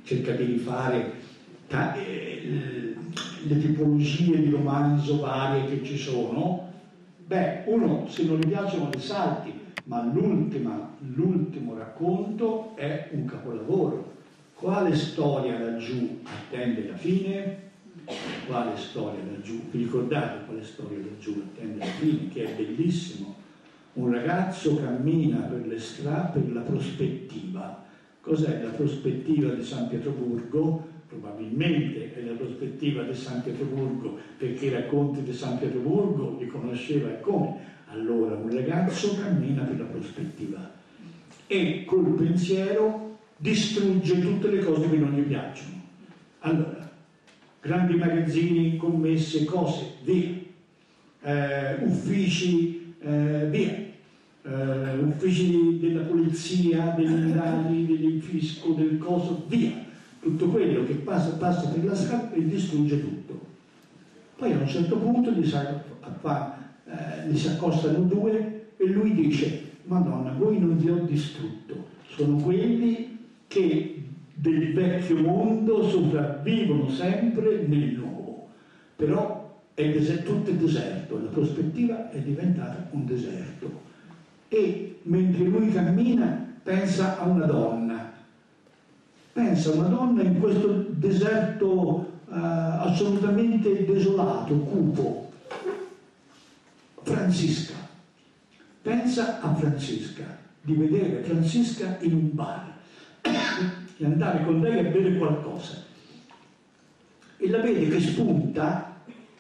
le tipologie di romanzo varie che ci sono, uno se non gli piacciono le salti, ma l'ultimo racconto è un capolavoro. Quale storia laggiù attende la fine? Quale storia laggiù? Vi ricordate quale storia laggiù attende la fine? Che è bellissimo. Un ragazzo cammina per le strade per la prospettiva. Cos'è la prospettiva di San Pietroburgo? Probabilmente è la prospettiva di San Pietroburgo, perché i racconti di San Pietroburgo li conosceva e come. Allora un ragazzo cammina per la prospettiva e col pensiero distrugge tutte le cose che non gli piacciono. Allora, grandi magazzini, commesse, cose, via. Uffici, via. Uffici della polizia, degli indagini, del fisco, del coso, via. Tutto quello che passa per la strada e distrugge tutto. Poi a un certo punto gli si accostano due e lui dice: Madonna, voi non vi ho distrutto, sono quelli che del vecchio mondo sopravvivono sempre nel nuovo, però tutto è deserto, la prospettiva è diventata un deserto. E mentre lui cammina pensa a una donna in questo deserto assolutamente desolato, cupo. Francisca. Pensa a Francisca, di vedere Francisca in un bar e andare con lei a bere qualcosa. E la vede che spunta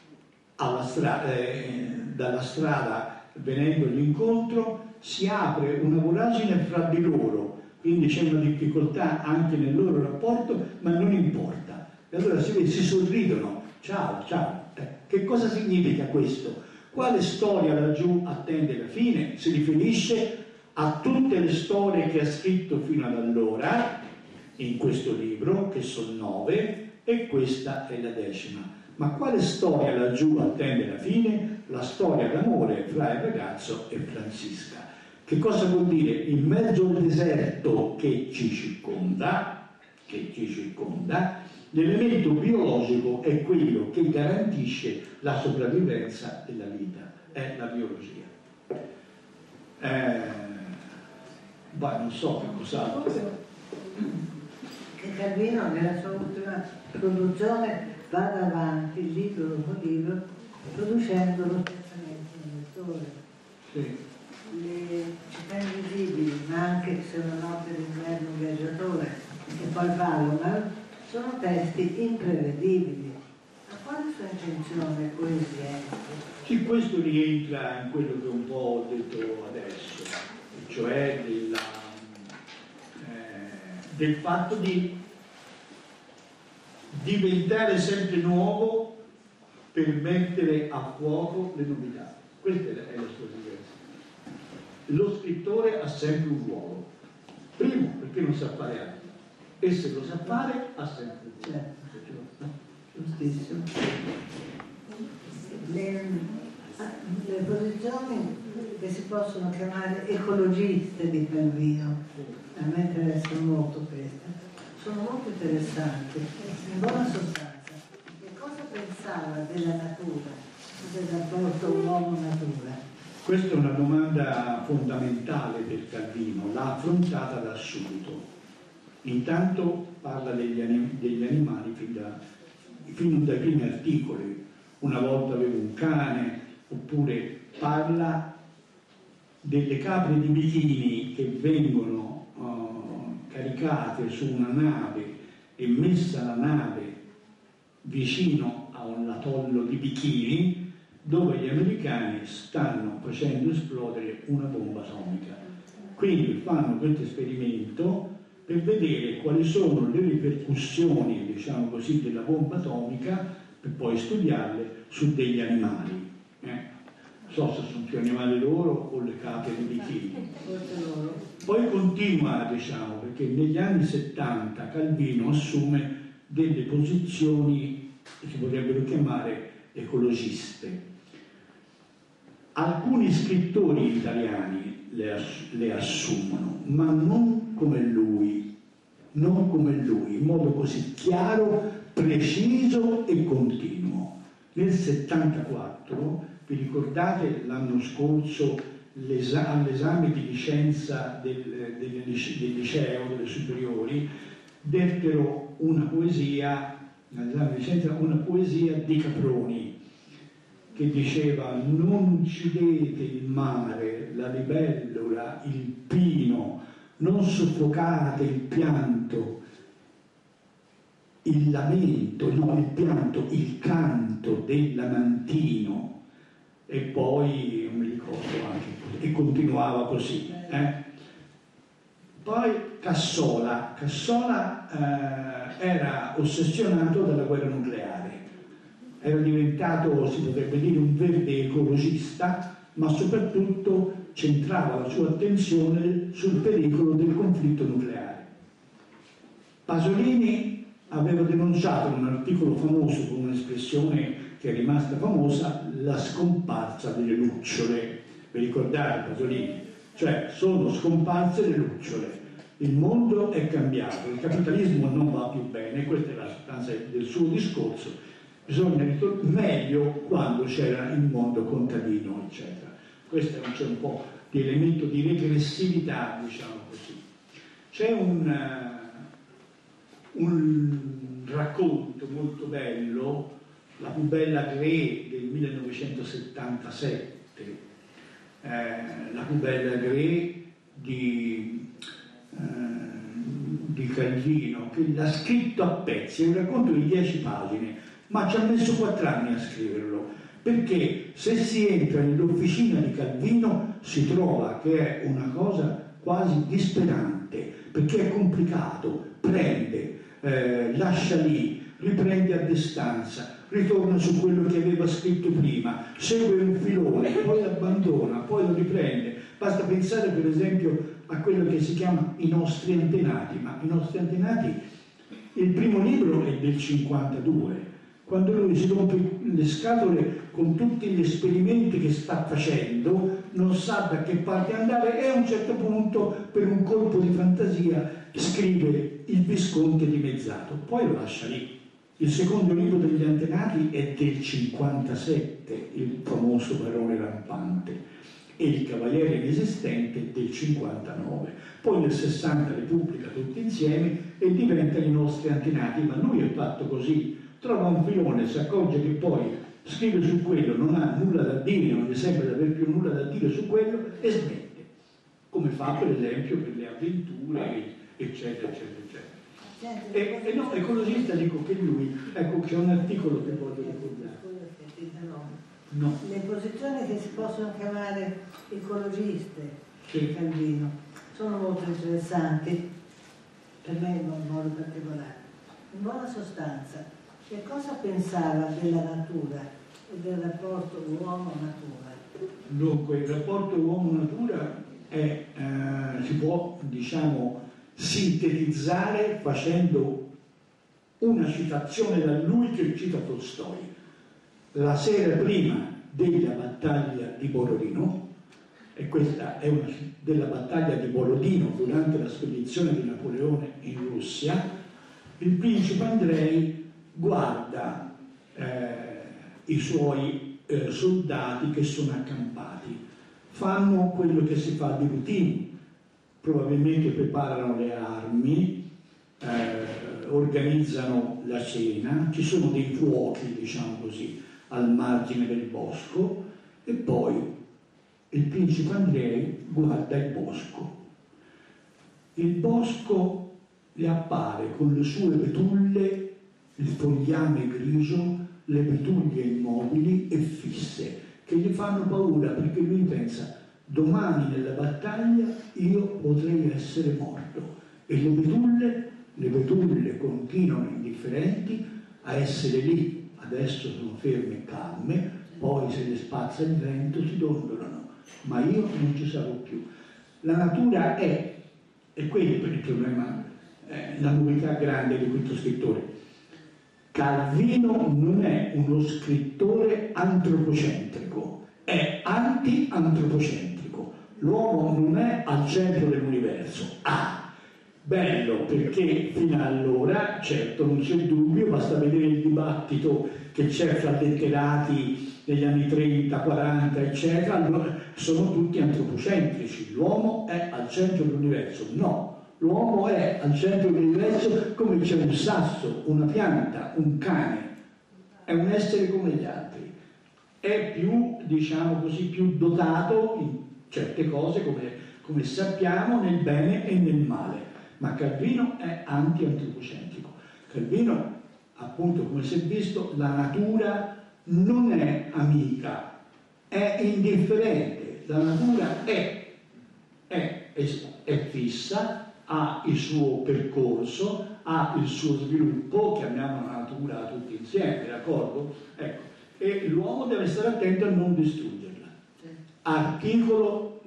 dalla strada venendo all'incontro, si apre una voragine fra di loro, quindi c'è una difficoltà anche nel loro rapporto, ma non importa. E allora si sorridono, ciao. Che cosa significa questo? Quale storia laggiù attende la fine? Si riferisce a tutte le storie che ha scritto fino ad allora in questo libro, che sono 9, e questa è la 10ª. Ma quale storia laggiù attende la fine? La storia d'amore fra il ragazzo e Francisca. Che cosa vuol dire? In mezzo al deserto che ci circonda, l'elemento biologico è quello che garantisce la sopravvivenza della vita, è la biologia. Non so che cos'altro. Che Calvino nella sua ultima produzione vada avanti, libro dopo libro, producendo lo stesamento del lettore. Sì. Le città invisibili, ma anche Se una notte d'inverno un viaggiatore e poi Palomar, sono testi imprevedibili. Ma quale sua intenzione poesia? Sì, questo rientra in quello che un po' ho detto adesso, cioè del fatto di diventare sempre nuovo per mettere a fuoco le novità. Questa è la sua diversa. lo scrittore ha sempre un ruolo. Primo, perché non sa fare altro, e se lo sa fare ha sempre un ruolo. Certo, giustissimo. Le posizioni che si possono chiamare ecologiste di Calvino, a me interessano molto queste, sono molto interessanti. In buona sostanza, che cosa pensava della natura, del rapporto uomo-natura? Questa è una domanda fondamentale per Calvino, l'ha affrontata da subito. Intanto parla degli animali fin dai primi articoli. Una volta avevo un cane, oppure parla delle capre di bikini che vengono caricate su una nave e messa la nave vicino a un atollo di bikini dove gli americani stanno facendo esplodere una bomba atomica. Quindi fanno questo esperimento per vedere quali sono le ripercussioni, diciamo così, della bomba atomica, per poi studiarle su degli animali. Non so se sono più animali loro o le capre di bikini. Poi continua, diciamo, perché negli anni 70 Calvino assume delle posizioni che si potrebbero chiamare ecologiste. Alcuni scrittori italiani le assumono, ma non come lui, in modo così chiaro, preciso e continuo. Nel 74, vi ricordate l'anno scorso all'esame di licenza del liceo, delle superiori, dettero una poesia, all'esame di licenza, una poesia di Caproni, che diceva: non uccidete il mare, la libellula, il pino, non soffocate il pianto, il lamento, non il pianto, il canto dell'amantino. E poi, non mi ricordo anche, e continuava così. Poi Cassola era ossessionato dalla guerra nucleare, era diventato, si potrebbe dire, un verde ecologista, ma soprattutto centrava la sua attenzione sul pericolo del conflitto nucleare. Pasolini aveva denunciato in un articolo famoso, con un'espressione che è rimasta famosa, la scomparsa delle lucciole. Vi ricordate Pasolini? Cioè, sono scomparse le lucciole. Il mondo è cambiato, il capitalismo non va più bene, questa è la sostanza del suo discorso. Bisogna ritornare meglio quando c'era il mondo contadino, eccetera. Questo c'è un po' di elemento di regressività, diciamo così. C'è un racconto molto bello, La più bella Gray del 1977, La più bella Gray di Calvino, che l'ha scritto a pezzi, è un racconto di 10 pagine, ma ci ha messo 4 anni a scriverlo, perché se si entra nell'officina di Calvino si trova che è una cosa quasi disperante, perché è complicato, prende, lascia lì, riprende a distanza, ritorna su quello che aveva scritto prima, segue un filone, poi abbandona, poi lo riprende. Basta pensare per esempio a quello che si chiama I nostri antenati, ma I nostri antenati, il primo libro è del 52, quando lui si rompe le scatole con tutti gli esperimenti che sta facendo, non sa da che parte andare e a un certo punto, per un colpo di fantasia, scrive Il Visconte dimezzato, poi lo lascia lì. Il secondo libro degli antenati è del 57, il famoso Barone rampante, e Il Cavaliere inesistente del 59. Poi nel 60 li pubblica tutti insieme e diventano I nostri antenati, ma lui è fatto così, trova un filone, si accorge che poi scrive su quello, non ha nulla da dire, non gli sembra di aver più nulla da dire su quello e smette, come fa per esempio per le avventure, eccetera, eccetera, eccetera. E no, ecologista dico che lui, ecco, c'è un articolo che voglio ricordare. No. Le posizioni che si possono chiamare ecologiste di Calvino sono molto interessanti, per me in un modo particolare. In buona sostanza, che cosa pensava della natura e del rapporto uomo-natura? Dunque, il rapporto uomo-natura si può, diciamo, sintetizzare facendo una citazione da lui che cita Tolstoi. La sera prima della battaglia di Borodino, e questa è una della battaglia di Borodino durante la spedizione di Napoleone in Russia, il principe Andrei guarda i suoi soldati che sono accampati, fanno quello che si fa di routine, probabilmente preparano le armi, organizzano la cena, ci sono dei fuochi, diciamo così, al margine del bosco, e poi il principe Andrei guarda il bosco. Il bosco le appare con le sue betulle, il fogliame grigio, le betulle immobili e fisse, che gli fanno paura, perché lui pensa: domani nella battaglia io potrei essere morto. E le betulle continuano indifferenti a essere lì, adesso sono ferme e calme, poi se le spazza il vento si dondolano, ma io non ci sarò più. La natura è, e quello è il problema, la novità grande di questo scrittore. Calvino non è uno scrittore antropocentrico, è anti-antropocentrico. L'uomo non è al centro dell'universo. Bello, perché fino ad allora, certo, non c'è dubbio, basta vedere il dibattito che c'è fra letterati negli anni 30, 40, eccetera, allora sono tutti antropocentrici. L'uomo è al centro dell'universo. No, l'uomo è al centro dell'universo come c'è un sasso, una pianta, un cane. È un essere come gli altri. È più, diciamo così, più dotato in certe cose, come sappiamo, nel bene e nel male. Ma Calvino è anti-antropocentrico. Calvino, appunto, come si è visto, la natura non è amica, è indifferente. La natura è fissa, ha il suo percorso, ha il suo sviluppo, chiamiamo la natura tutti insieme, d'accordo? Ecco. E l'uomo deve stare attento a non distruggerla. Articolo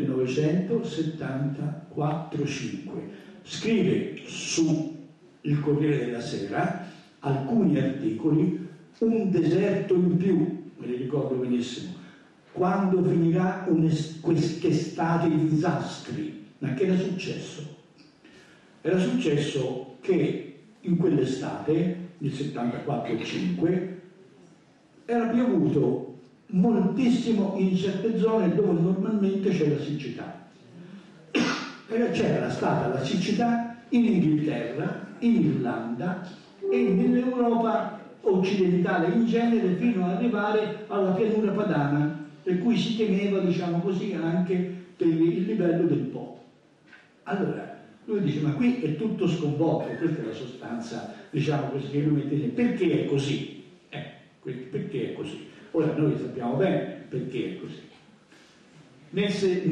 1974-5. Scrive su il Corriere della Sera alcuni articoli: un deserto in più, me li ricordo benissimo, quando finirà quest'estate di disastri. Ma che era successo? Era successo che in quell'estate, nel 74-5, era piovuto moltissimo in certe zone dove normalmente c'è la siccità. C'era stata la siccità in Inghilterra, in Irlanda e nell'Europa occidentale in genere, fino ad arrivare alla pianura padana, per cui si temeva, diciamo così, anche per il livello del Po. Allora, lui dice: ma qui è tutto sconvolto, questa è la sostanza, diciamo così, che lui mette lì. Perché è così? Perché è così? Ora noi sappiamo bene perché è così. Nel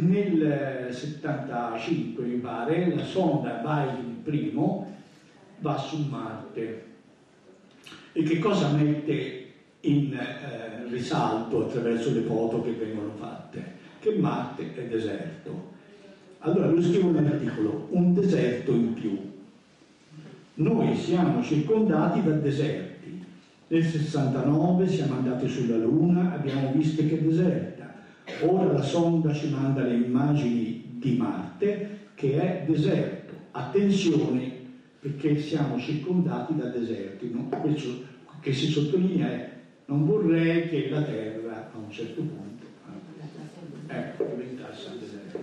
75, mi pare, la sonda Viking I va su Marte. E che cosa mette in risalto attraverso le foto che vengono fatte? Che Marte è deserto. Allora lui scrive un articolo: un deserto in più. Noi siamo circondati da deserti. Nel 69 siamo andati sulla Luna, abbiamo visto che è deserta. Ora la sonda ci manda le immagini di Marte, che è deserto. Attenzione, perché siamo circondati da deserti. No? Questo che si sottolinea è: non vorrei che la Terra a un certo punto diventasse un deserto.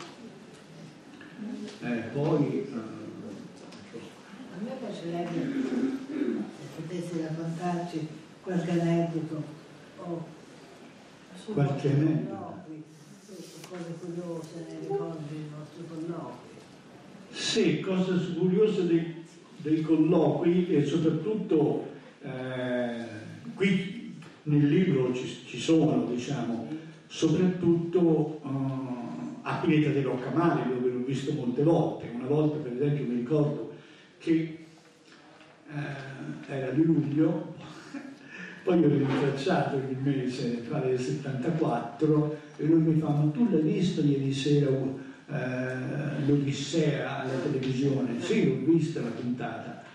Poi a me piacerebbe se potessi raccontarci qualche aneddoto o qualche aneddoto. Cose curiose nei ricordi dei nostri colloqui. Sì, cose curiose dei colloqui, e soprattutto qui nel libro ci sono, diciamo, soprattutto a Pineta di Roccamare, dove l'ho visto molte volte. Una volta, per esempio, mi ricordo che era di luglio, Poi io ho rintracciato il mese, pare del 74, e lui mi fa: ma tu l'hai visto ieri sera l'Odissea alla televisione? Sì, ho visto la puntata.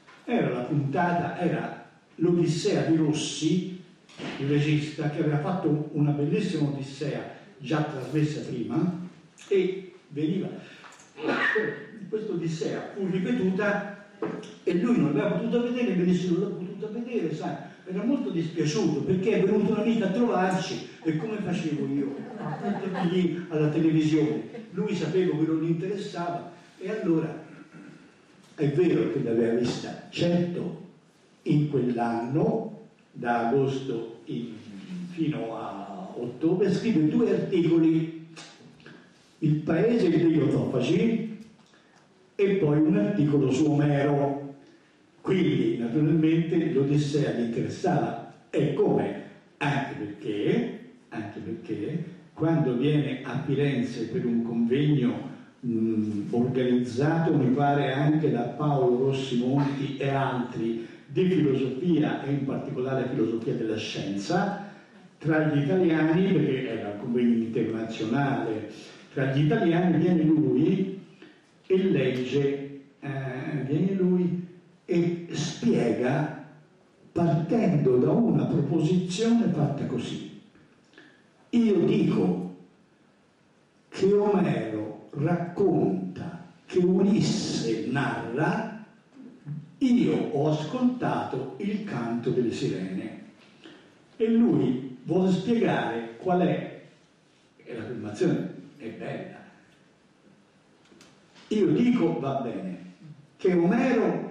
Era l'Odissea di Rossi, il regista, che aveva fatto una bellissima Odissea già trasmessa prima, e veniva questa Odissea fu ripetuta e lui non l'aveva potuta vedere, benissimo non l'ha potuta vedere, sai, era molto dispiaciuto perché è venuto un amico a trovarci e come facevo io? A mettermi lì alla televisione, lui sapevo che non gli interessava, e allora è vero che l'aveva vista, certo, in quell'anno, da agosto fino a ottobre, scrive 2 articoli, Il paese che io sto facendo e poi un articolo su Omero. Quindi naturalmente l'Odissea gli interessava, e come? Anche perché quando viene a Firenze per un convegno organizzato, mi pare anche da Paolo Rossi Monti e altri, di filosofia e in particolare filosofia della scienza, tra gli italiani, perché era un convegno internazionale, tra gli italiani viene lui e legge, e spiega partendo da una proposizione fatta così: io dico che Omero racconta, che Ulisse narra, io ho ascoltato il canto delle sirene. E lui vuole spiegare qual è, e l'affermazione è bella, io dico, va bene, che Omero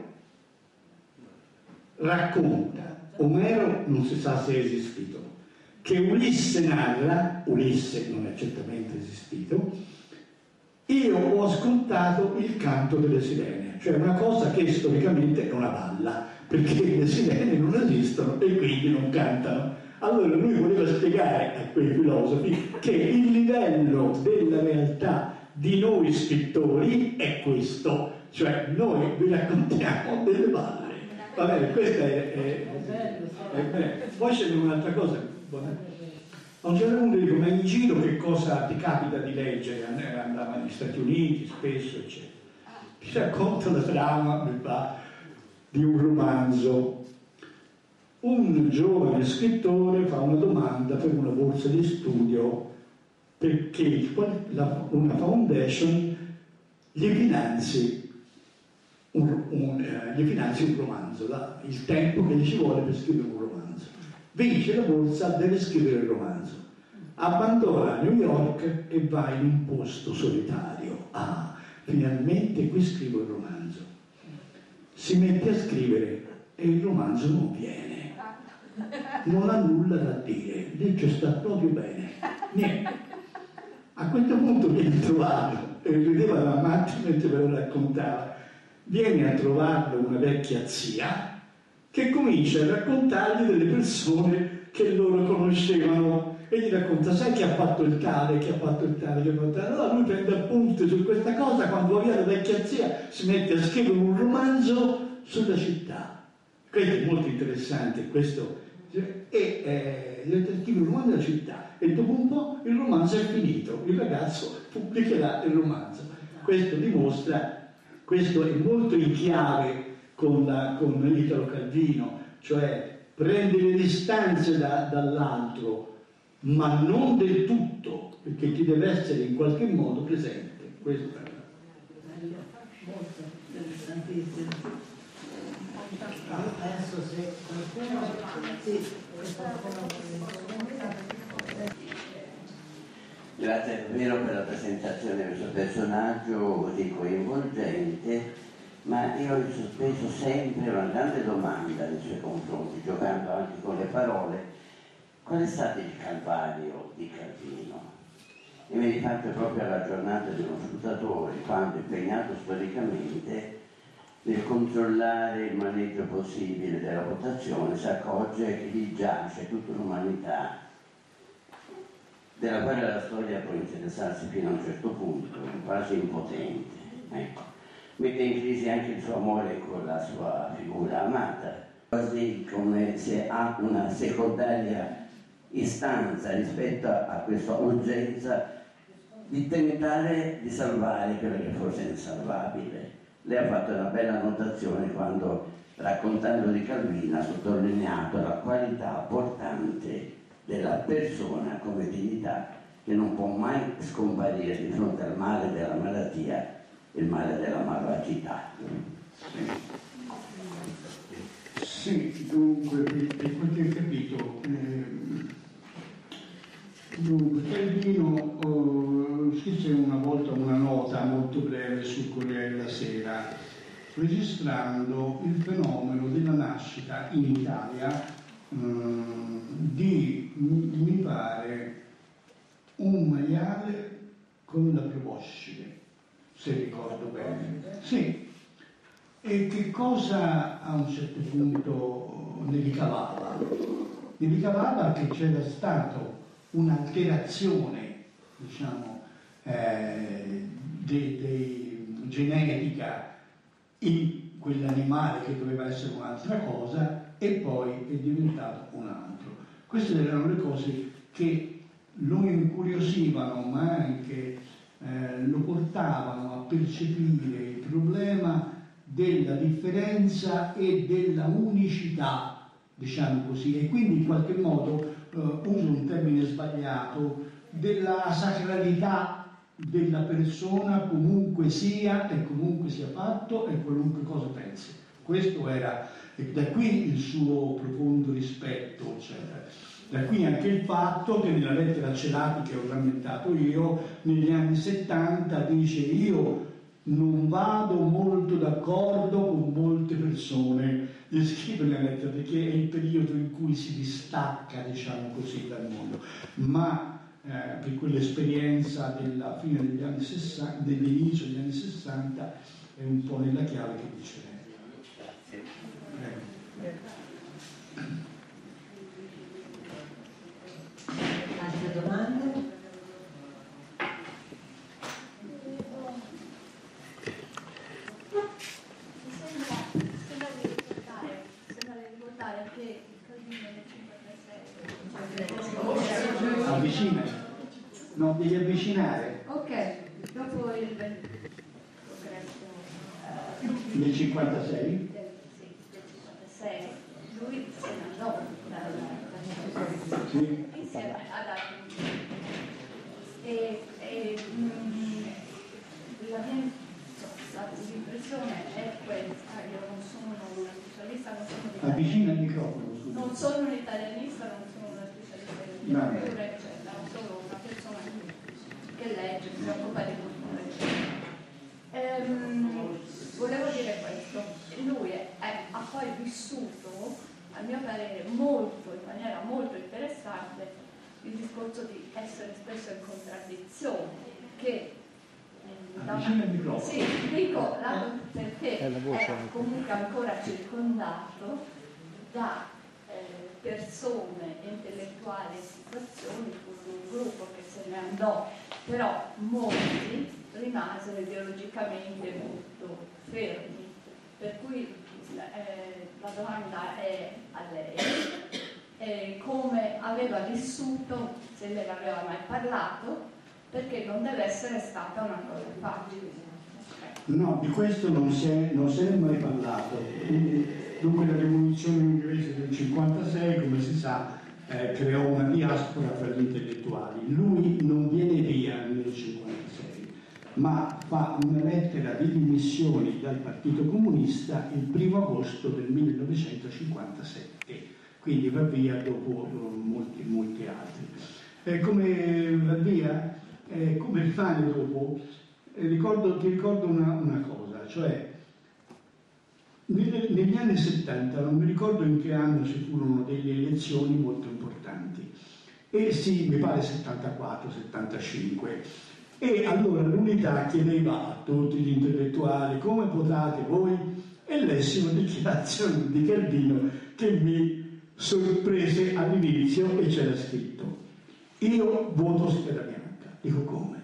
racconta, Omero non si sa se è esistito, che Ulisse narra, Ulisse non è certamente esistito, io ho ascoltato il canto delle sirene, cioè una cosa che storicamente è una balla, perché le sirene non esistono e quindi non cantano. Allora lui voleva spiegare a quei filosofi che il livello della realtà di noi scrittori è questo, cioè noi vi raccontiamo delle balle. Va bene, questa è bello. Poi c'è un'altra cosa. A un certo punto dico: ma in giro che cosa ti capita di leggere? Andava negli Stati Uniti spesso, eccetera. Ti racconta la trama, mi fa, di un romanzo. Un giovane scrittore fa una domanda per una borsa di studio perché una foundation gli finanzi un romanzo, il tempo che gli ci vuole per scrivere un romanzo. Vince la borsa, deve scrivere il romanzo, abbandona New York e va in un posto solitario. Ah, finalmente qui scrivo il romanzo. Si mette a scrivere e il romanzo non viene, non ha nulla da dire, dice sta proprio bene, niente. A questo punto viene trovato, e rideva la mattina mentre ve lo raccontava, viene a trovarlo una vecchia zia che comincia a raccontargli delle persone che loro conoscevano e gli racconta: sai chi ha fatto il tale, chi ha fatto il tale, chi ha fatto il tale. Allora lui prende appunti su questa cosa, quando va via la vecchia zia si mette a scrivere un romanzo sulla città. Questo è molto interessante, questo, e scrive un romanzo della città, e dopo un po' il romanzo è finito, il ragazzo pubblicherà il romanzo. Questo dimostra, questo è molto in chiave con Italo Calvino, cioè prende le distanze dall'altro, ma non del tutto, perché ti deve essere in qualche modo presente. Questo è molto interessantissimo. Penso se qualcuno Grazie davvero per la presentazione di questo personaggio così coinvolgente, ma io ho sospeso sempre una grande domanda nei suoi confronti, giocando anche con le parole: qual è stato il calvario di Calvino? E mi rifaccio proprio alla giornata di uno scrutatore, quando, impegnato storicamente nel controllare il maneggio possibile della votazione, si accorge che lì giace tutta un'umanità della quale la storia può interessarsi fino a un certo punto, quasi impotente. Ecco. Mette in crisi anche il suo amore con la sua figura amata. quasi come se ha una secondaria istanza rispetto a questa urgenza di tentare di salvare quello che forse è insalvabile. Lei ha fatto una bella annotazione quando, raccontando di Calvino, ha sottolineato la qualità portante della persona come dignità che non può mai scomparire di fronte al male della malattia e il male della malvagità. Sì, dunque, per quel che ho capito, Calvino scrisse una volta una nota molto breve sul Corriere della Sera, registrando il fenomeno della nascita in Italia di, mi pare, un maiale con la proboscide, se ricordo bene. Sì. E che cosa a un certo punto ne ricavava? Ne ricavava che c'era stata un'alterazione, diciamo, genetica in quell'animale che doveva essere un'altra cosa e poi è diventato un altro. Queste erano le cose che lo incuriosivano, ma anche lo portavano a percepire il problema della differenza e della unicità, diciamo così, e quindi in qualche modo, uso un termine sbagliato, della sacralità della persona comunque sia e comunque sia fatto e qualunque cosa pensi. Questo era, e da qui il suo profondo rispetto, eccetera. Da qui anche il fatto che nella lettera a Celati che ho rammentato io, negli anni 70 dice: io non vado molto d'accordo con molte persone, gli scrive nella lettera, perché è il periodo in cui si distacca, diciamo così, dal mondo, ma per quell'esperienza della fine degli anni 60, dell'inizio degli anni 60, è un po' nella chiave che dice lei. Altre domande? Sembra ricordare che Calvino nel 56 Avvicina, no, devi avvicinare. ok, dopo il congresso Nel 56? del 56 lui se ne andò dal Sì. insieme ad altri la mia l'impressione è questa. Io non sono una specialista, non sono Avvicina il microfono, scusa. non sono un italianista, non sono una specialista di cultura, eccetera, sono una persona che legge, si occupa di cultura, eccetera. Volevo dire questo: lui ha poi vissuto, a mio parere, in maniera molto interessante, il discorso di essere spesso in contraddizione, che sì, dico perché era comunque ancora circondato da persone intellettuali e situazioni, fu un gruppo che se ne andò, però molti rimasero ideologicamente molto fermi, per cui la domanda è a lei come aveva vissuto, se lei aveva mai parlato, perché non deve essere stata una cosa facile. No, di questo non se ne è mai parlato. Dunque la rivoluzione inglese del 56, come si sa, creò una diaspora fra gli intellettuali. Lui non viene via nel 56, ma fa una lettera di dimissioni dal Partito Comunista il 1° agosto del 1957, quindi va via dopo molti altri. Come va via? Come rimane dopo? Ti ricordo una cosa, cioè negli anni 70, non mi ricordo in che anno ci furono delle elezioni molto importanti, e sì, mi pare 74, 75, e allora l'Unità chiedeva a tutti gli intellettuali: come votate voi? E lessi una dichiarazione di Calvino che mi sorprese all'inizio, e c'era scritto: io voto scheda bianca. Dico: come?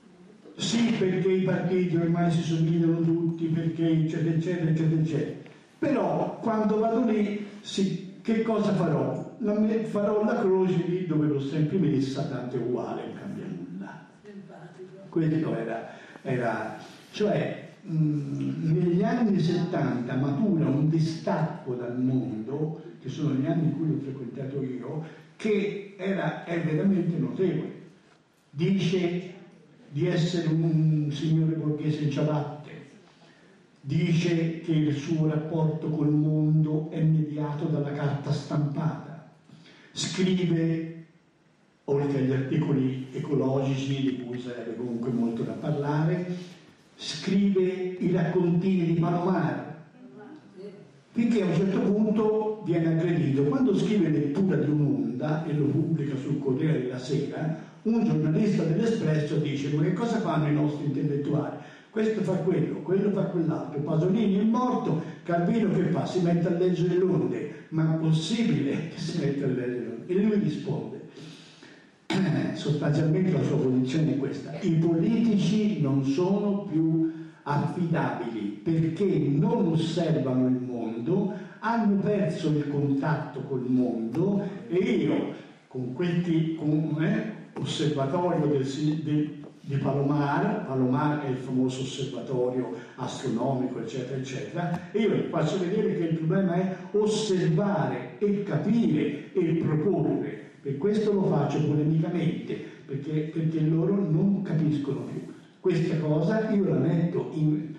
Sì, perché i partiti ormai si somigliano tutti, perché eccetera eccetera eccetera eccetera. Però quando vado lì, che cosa farò? Farò la croce lì dove l'ho sempre messa, tanto è uguale, non cambia nulla. Quello era cioè negli anni 70 matura un distacco dal mondo, che sono gli anni in cui l'ho frequentato io, che è veramente notevole. Dice di essere un signore borghese in ciabatte, dice che il suo rapporto col mondo è mediato dalla carta stampata, scrive, oltre agli articoli ecologici di cui sarebbe comunque molto da parlare, scrive i raccontini di Palomar, finché a un certo punto viene aggredito. Quando scrive Lettura di un'onda e lo pubblica sul Corriere della Sera, un giornalista dell'Espresso dice: ma che cosa fanno i nostri intellettuali? Questo fa quello, quello fa quell'altro, Pasolini è morto, Calvino che fa? Si mette a leggere le onde. Ma è possibile che si metta a leggere le onde? E lui risponde, sostanzialmente la sua posizione è questa: i politici non sono più affidabili perché non osservano il mondo, hanno perso il contatto col mondo, e io con osservatorio di Palomar è il famoso osservatorio astronomico, eccetera, eccetera, e io faccio vedere che il problema è osservare e capire e proporre. Per questo lo faccio polemicamente, perché loro non capiscono più. Questa cosa io la metto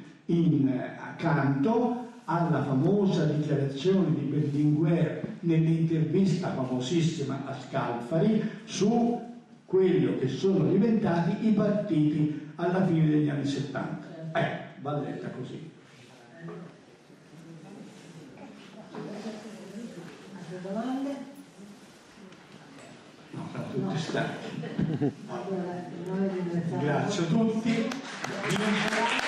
accanto alla famosa dichiarazione di Berlinguer nell'intervista famosissima a Scalfari su quello che sono diventati i partiti alla fine degli anni 70. Va letta così. Altre domande? No, siamo tutti stanchi. Allora, noi ringraziamo. Grazie a tutti.